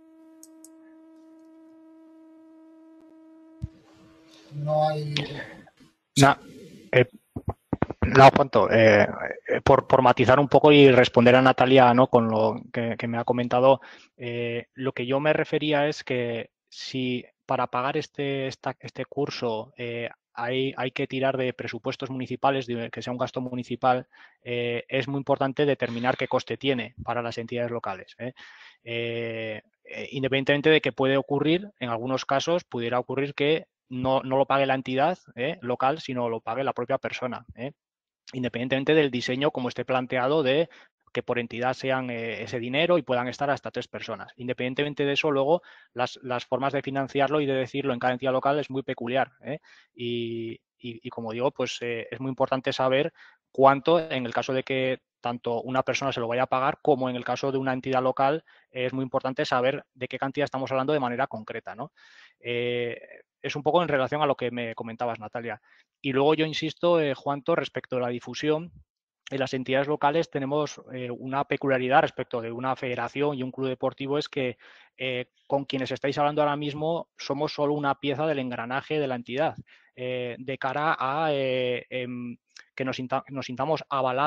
No hay... No, eh, no Juanto, eh, por, por matizar un poco y responder a Natalia, ¿no? Con lo que, que me ha comentado, eh, lo que yo me refería es que si para pagar este, esta, este curso eh, hay, hay que tirar de presupuestos municipales, de que sea un gasto municipal, eh, es muy importante determinar qué coste tiene para las entidades locales. ¿eh? Eh, eh, independientemente de que puede ocurrir, en algunos casos pudiera ocurrir que no, no lo pague la entidad ¿eh? local, sino lo pague la propia persona. ¿eh? Independientemente del diseño como esté planteado de que por entidad sean eh, ese dinero y puedan estar hasta tres personas. Independientemente de eso, luego las, las formas de financiarlo y de decirlo en cada entidad local es muy peculiar. ¿eh? Y, y, y como digo, pues eh, es muy importante saber cuánto, en el caso de que tanto una persona se lo vaya a pagar como en el caso de una entidad local, eh, es muy importante saber de qué cantidad estamos hablando de manera concreta, ¿no? Eh, es un poco en relación a lo que me comentabas, Natalia. Y luego yo insisto, eh, Juanto, respecto a la difusión, en las entidades locales tenemos eh, una peculiaridad respecto de una federación y un club deportivo, es que eh, con quienes estáis hablando ahora mismo somos solo una pieza del engranaje de la entidad, eh, de cara a eh, eh, que nos, nos sintamos avalados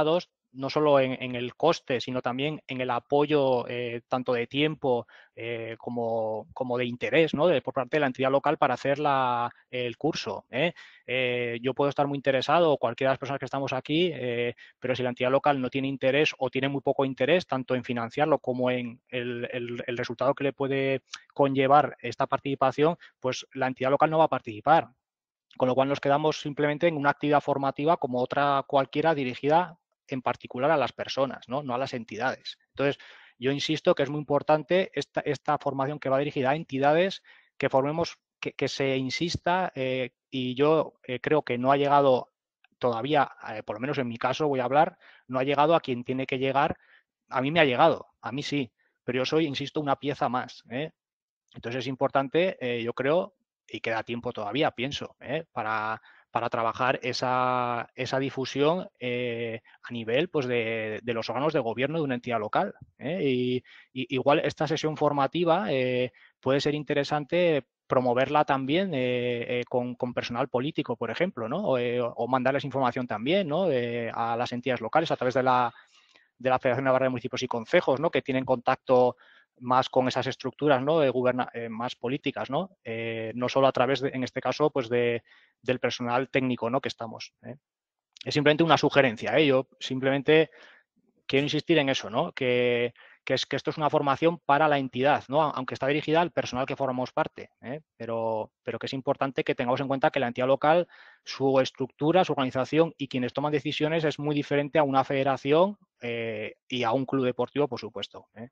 no solo en, en el coste, sino también en el apoyo eh, tanto de tiempo eh, como, como de interés, ¿no? De, por parte de la entidad local para hacer la, el curso. ¿eh? Eh, yo puedo estar muy interesado, o cualquiera de las personas que estamos aquí, eh, pero si la entidad local no tiene interés o tiene muy poco interés tanto en financiarlo como en el, el, el resultado que le puede conllevar esta participación, pues la entidad local no va a participar. Con lo cual nos quedamos simplemente en una actividad formativa como otra cualquiera dirigida en particular a las personas, no, no a las entidades. Entonces, yo insisto que es muy importante esta, esta formación que va dirigida a entidades, que formemos, que, que se insista eh, y yo eh, creo que no ha llegado todavía, eh, por lo menos en mi caso voy a hablar, no ha llegado a quien tiene que llegar. A mí me ha llegado, a mí sí, pero yo soy, insisto, una pieza más. ¿eh? Entonces es importante, eh, yo creo, y queda tiempo todavía, pienso, ¿eh? para, para trabajar esa, esa difusión eh, a nivel pues, de, de los órganos de gobierno de una entidad local. ¿eh? Y, y igual esta sesión formativa eh, puede ser interesante promoverla también eh, eh, con, con personal político, por ejemplo, ¿no? o, eh, o mandarles información también, ¿no? eh, a las entidades locales a través de la, de la Federación Navarra de Municipios y Concejos, ¿no? que tienen contacto más con esas estructuras, ¿no? de guberna eh, más políticas, ¿no? Eh, no solo a través, de, en este caso, pues de, del personal técnico, ¿no? que estamos. ¿eh? Es simplemente una sugerencia. ¿eh? Yo simplemente quiero insistir en eso, ¿no? que, que, es, que esto es una formación para la entidad, ¿no? aunque está dirigida al personal que formamos parte, ¿eh? pero, pero que es importante que tengamos en cuenta que la entidad local, su estructura, su organización y quienes toman decisiones es muy diferente a una federación eh, y a un club deportivo, por supuesto. ¿eh?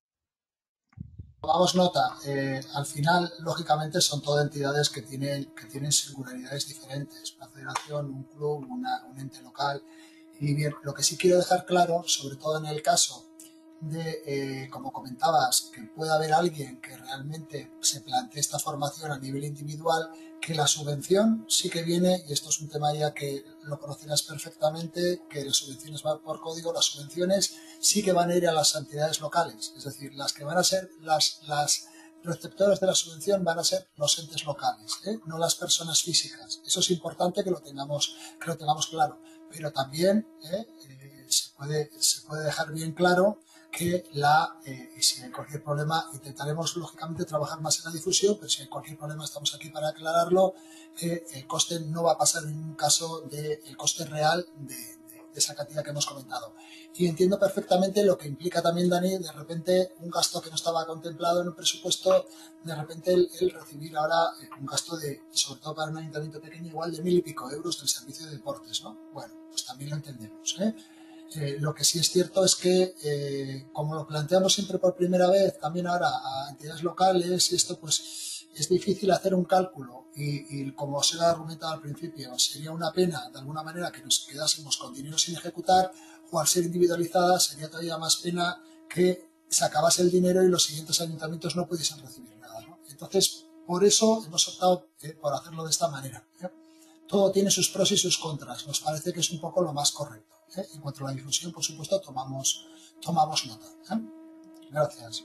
Tomamos nota, eh, al final, lógicamente, son todas entidades que tienen, que tienen singularidades diferentes, una federación, un club, una, un ente local. Y bien, lo que sí quiero dejar claro, sobre todo en el caso de, eh, como comentabas, que pueda haber alguien que realmente se plantee esta formación a nivel individual, que la subvención sí que viene, y esto es un tema ya que lo conocerás perfectamente, que las subvenciones van por código, las subvenciones sí que van a ir a las entidades locales, es decir, las que van a ser las, las receptores de la subvención van a ser los entes locales, ¿eh? no las personas físicas. Eso es importante que lo tengamos, que lo tengamos claro, pero también ¿eh? Eh, se, puede, se puede dejar bien claro que la, eh, y si hay cualquier problema, intentaremos lógicamente trabajar más en la difusión, pero si hay cualquier problema estamos aquí para aclararlo, eh, el coste no va a pasar en ningún caso del de, coste real de, de, de esa cantidad que hemos comentado. Y entiendo perfectamente lo que implica también, Dani, de repente un gasto que no estaba contemplado en un presupuesto, de repente el, el recibir ahora un gasto de, sobre todo para un ayuntamiento pequeño, igual de mil y pico euros del servicio de deportes, ¿no? Bueno, pues también lo entendemos, ¿eh? Eh, lo que sí es cierto es que, eh, como lo planteamos siempre por primera vez, también ahora a entidades locales, y esto pues es difícil hacer un cálculo y, y como os he argumentado al principio, sería una pena de alguna manera que nos quedásemos con dinero sin ejecutar, o al ser individualizada sería todavía más pena que se acabase el dinero y los siguientes ayuntamientos no pudiesen recibir nada, ¿no? Entonces, por eso hemos optado eh, por hacerlo de esta manera, ¿eh? Todo tiene sus pros y sus contras, nos parece que es un poco lo más correcto. ¿eh? En cuanto a la difusión, por supuesto, tomamos, tomamos nota. ¿eh? Gracias.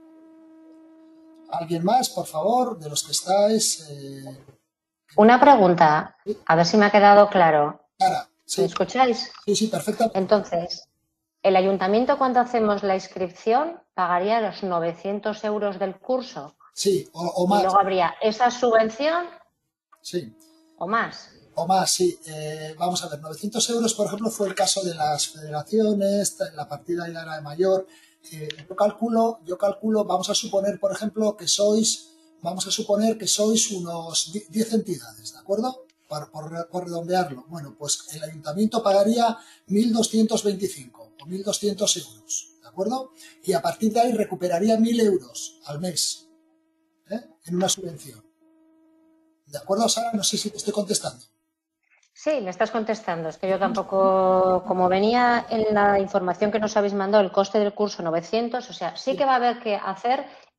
¿Alguien más, por favor, de los que estáis? Eh... Una pregunta, a ver si me ha quedado claro. Clara, sí. ¿Me escucháis? Sí, sí, perfectamente. Entonces, ¿el ayuntamiento cuando hacemos la inscripción pagaría los novecientos euros del curso? Sí, o, o más. Y luego habría esa subvención. Sí. ¿O más? O más, sí. Eh, vamos a ver, novecientos euros, por ejemplo, fue el caso de las federaciones, la partida ya era de mayor. Eh, yo calculo, yo calculo, vamos a suponer, por ejemplo, que sois, vamos a suponer que sois unos diez entidades, ¿de acuerdo? Por, por, por redondearlo. Bueno, pues el ayuntamiento pagaría mil doscientos veinticinco o mil doscientos euros, ¿de acuerdo? Y a partir de ahí recuperaría mil euros al mes, ¿eh? En una subvención. ¿De acuerdo, Sara? No sé si te estoy contestando. Sí, me estás contestando. Es que yo tampoco, como venía en la información que nos habéis mandado, el coste del curso novecientos, o sea, sí que va a haber que hacer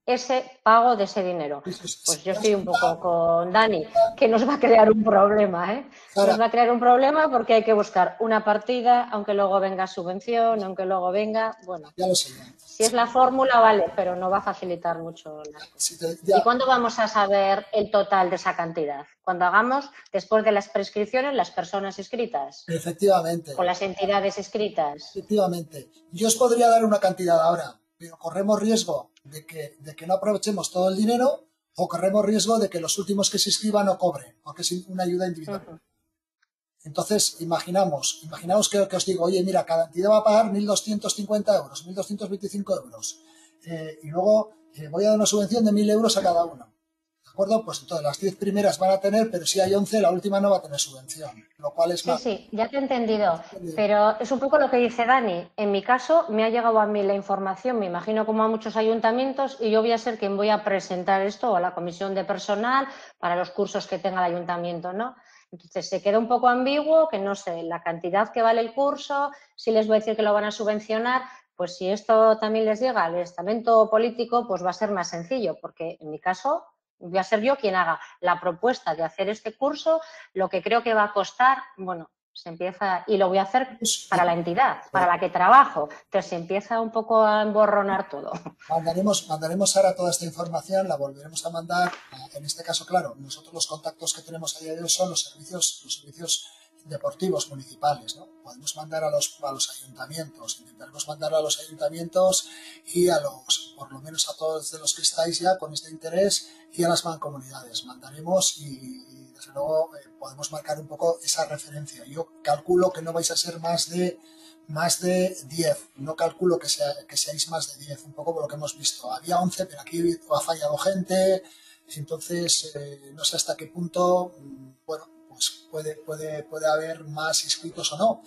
ese pago de ese dinero. Sí, sí, sí, Pues sí. yo estoy un poco con Dani, que nos va a crear un problema, ¿eh? Sara, Nos va a crear un problema porque hay que buscar una partida, aunque luego venga subvención, aunque luego venga, bueno, ya lo sé, ya. si es la fórmula, vale, pero no va a facilitar mucho las cosas. Si te- ¿Y ya, cuándo vamos a saber el total de esa cantidad? Cuando hagamos, después de las prescripciones, las personas inscritas, efectivamente, con las entidades inscritas. efectivamente. Yo os podría dar una cantidad ahora, pero corremos riesgo de que, de que no aprovechemos todo el dinero o corremos riesgo de que los últimos que se inscriban no cobren, porque es una ayuda individual. Ujú. Entonces, imaginamos, imaginaos que, que os digo, oye, mira, cada entidad va a pagar mil doscientos cincuenta euros, mil doscientos veinticinco euros, eh, y luego eh, voy a dar una subvención de mil euros a cada uno. ¿De acuerdo? Pues entonces las diez primeras van a tener, pero si hay once, la última no va a tener subvención, lo cual es Sí, más. sí, ya te he entendido, pero es un poco lo que dice Dani. En mi caso, me ha llegado a mí la información, me imagino como a muchos ayuntamientos, y yo voy a ser quien voy a presentar esto a la comisión de personal para los cursos que tenga el ayuntamiento, ¿no? Entonces se queda un poco ambiguo, que no sé la cantidad que vale el curso, si les voy a decir que lo van a subvencionar, pues si esto también les llega al estamento político, pues va a ser más sencillo, porque en mi caso voy a ser yo quien haga la propuesta de hacer este curso, lo que creo que va a costar, bueno, se empieza, y lo voy a hacer para la entidad, para la que trabajo, entonces se empieza un poco a emborronar todo. Mandaremos, mandaremos ahora toda esta información, la volveremos a mandar. En este caso, claro, nosotros los contactos que tenemos a día de hoy son los servicios, los servicios deportivos municipales, ¿no? Podemos mandar a los, a los ayuntamientos, intentaremos mandar a los ayuntamientos y a los, por lo menos a todos de los que estáis ya con este interés, y a las mancomunidades. Mandaremos y, y desde luego eh, podemos marcar un poco esa referencia. Yo calculo que no vais a ser más de más de diez, no calculo que, sea, que seáis más de diez, un poco por lo que hemos visto. Había once, pero aquí ha fallado gente, entonces eh, no sé hasta qué punto, bueno, pues puede, puede, puede haber más inscritos o no.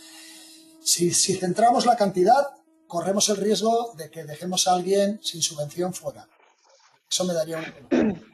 Si, si centramos la cantidad, corremos el riesgo de que dejemos a alguien sin subvención fuera. Eso me daría un...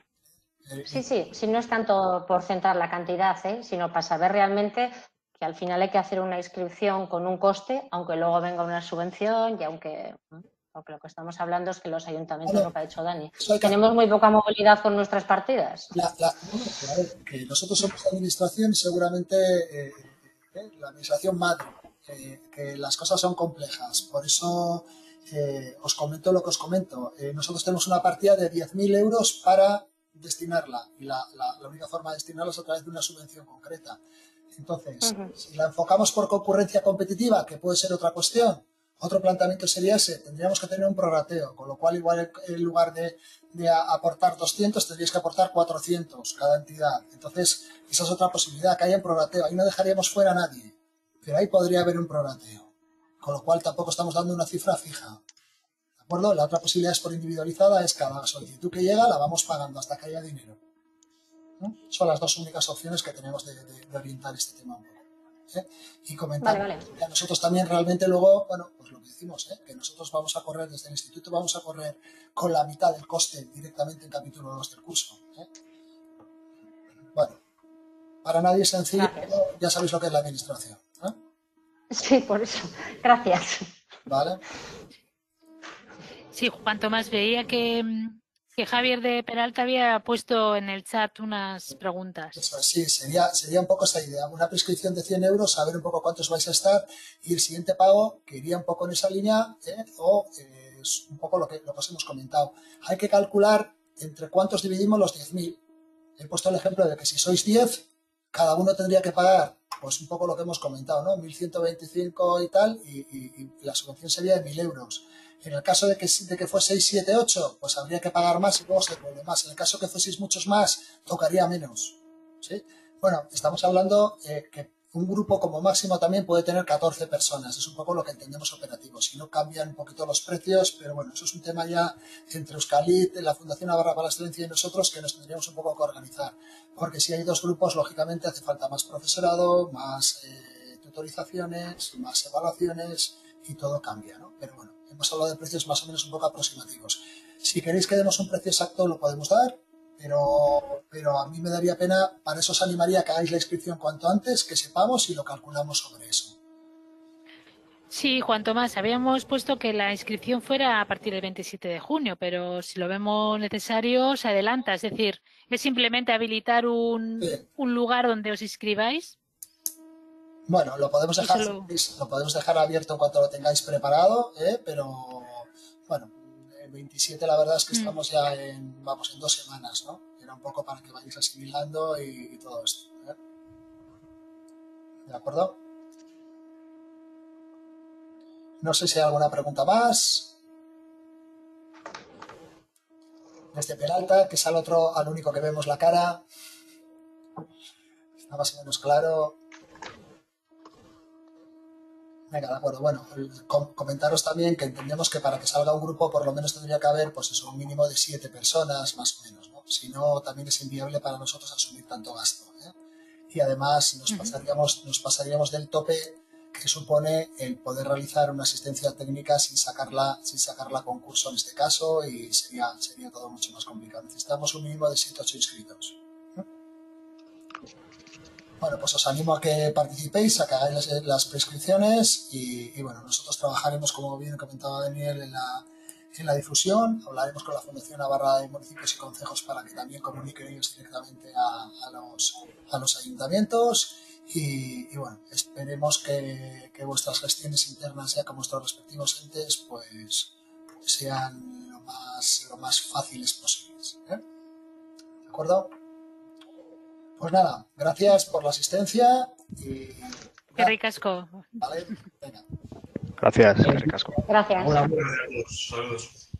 Sí, sí, si no es tanto por centrar la cantidad, ¿eh? Sino para saber realmente que al final hay que hacer una inscripción con un coste, aunque luego venga una subvención y aunque, aunque lo que estamos hablando es que los ayuntamientos, Bueno, lo que ha dicho Dani, que... tenemos muy poca movilidad con nuestras partidas. La, la, bueno, a ver, que nosotros somos administración y seguramente eh, eh, la administración madre, eh, que las cosas son complejas. Por eso eh, os comento lo que os comento. Eh, nosotros tenemos una partida de diez mil euros para destinarla y la, la, la única forma de destinarla es a través de una subvención concreta. Entonces, uh-huh. si la enfocamos por concurrencia competitiva, que puede ser otra cuestión, otro planteamiento sería ese, tendríamos que tener un prorrateo, con lo cual igual en lugar de, de aportar doscientos, tendríais que aportar cuatrocientos cada entidad. Entonces, esa es otra posibilidad, que haya un prorrateo. Ahí no dejaríamos fuera a nadie, pero ahí podría haber un prorrateo, con lo cual tampoco estamos dando una cifra fija. ¿De acuerdo? La otra posibilidad es por individualizada, es cada solicitud que llega la vamos pagando hasta que haya dinero. ¿No? Son las dos únicas opciones que tenemos de, de, de orientar este tema un poco. ¿eh? Y comentar vale, vale. que a nosotros también realmente luego, bueno, pues lo que decimos, ¿eh? que nosotros vamos a correr desde el instituto, vamos a correr con la mitad del coste directamente en capítulo dos del curso. ¿eh? Bueno, para nadie es sencillo, pero ya sabéis lo que es la administración. ¿eh? Sí, por eso. Gracias. Vale. Sí, Juan Tomás, veía que, que Javier de Peralta había puesto en el chat unas preguntas. Eso, sí, sería, sería un poco esa idea. Una prescripción de cien euros, saber un poco cuántos vais a estar y el siguiente pago que iría un poco en esa línea ¿eh? o eh, es un poco lo que, lo que os hemos comentado. Hay que calcular entre cuántos dividimos los diez mil. He puesto el ejemplo de que si sois diez, cada uno tendría que pagar pues un poco lo que hemos comentado, ¿no? mil ciento veinticinco y tal y, y, y la subvención sería de mil euros. En el caso de que, de que fueseis siete, ocho, pues habría que pagar más y luego se devuelve más. En el caso de que fueseis muchos más, tocaría menos. ¿Sí? Bueno, estamos hablando eh, que un grupo como máximo también puede tener catorce personas. Es un poco lo que entendemos operativo. Si no cambian un poquito los precios, pero bueno, eso es un tema ya entre Euskalit, la Fundación Navarra para la Excelencia y nosotros que nos tendríamos un poco que organizar. Porque si hay dos grupos, lógicamente hace falta más profesorado, más eh, tutorizaciones, más evaluaciones y todo cambia, ¿no? Pero bueno. Hemos hablado de precios más o menos un poco aproximativos. Si queréis que demos un precio exacto, lo podemos dar, pero, pero a mí me daría pena, para eso os animaría a que hagáis la inscripción cuanto antes, que sepamos y lo calculamos sobre eso. Sí, Juan Tomás, habíamos puesto que la inscripción fuera a partir del veintisiete de junio, pero si lo vemos necesario, se adelanta. Es decir, es simplemente habilitar un, Sí. un lugar donde os inscribáis. Bueno, lo podemos dejar, Solo... lo podemos dejar abierto en cuanto lo tengáis preparado, ¿eh? Pero bueno, el veintisiete la verdad es que Mm. estamos ya en, vamos, en dos semanas, ¿no? Era un poco para que vayáis asimilando y, y todo esto, ¿eh? ¿De acuerdo? No sé si hay alguna pregunta más. Desde Peralta, que es al otro, al único que vemos la cara. Está más o menos claro. Venga, de acuerdo. Bueno, com comentaros también que entendemos que para que salga un grupo por lo menos tendría que haber pues eso, un mínimo de siete personas más o menos, ¿no? Si no, también es inviable para nosotros asumir tanto gasto, ¿eh? Y además nos pasaríamos, nos pasaríamos del tope que supone el poder realizar una asistencia técnica sin sacarla, sin sacarla a concurso en este caso y sería, sería todo mucho más complicado. Necesitamos un mínimo de siete ocho inscritos. Bueno, pues os animo a que participéis, a que hagáis las, las prescripciones y, y bueno, nosotros trabajaremos, como bien comentaba Daniel, en la, en la difusión, hablaremos con la Fundación Navarra de Municipios y Concejos para que también comuniquen ellos directamente a, a, los, a los ayuntamientos y, y bueno, esperemos que, que vuestras gestiones internas ya con vuestros respectivos entes pues sean lo más, lo más fáciles posibles, ¿eh? ¿De acuerdo? Pues nada, gracias por la asistencia y... Qué ricasco. Vale, venga. Gracias, qué ricasco. Gracias. Saludos.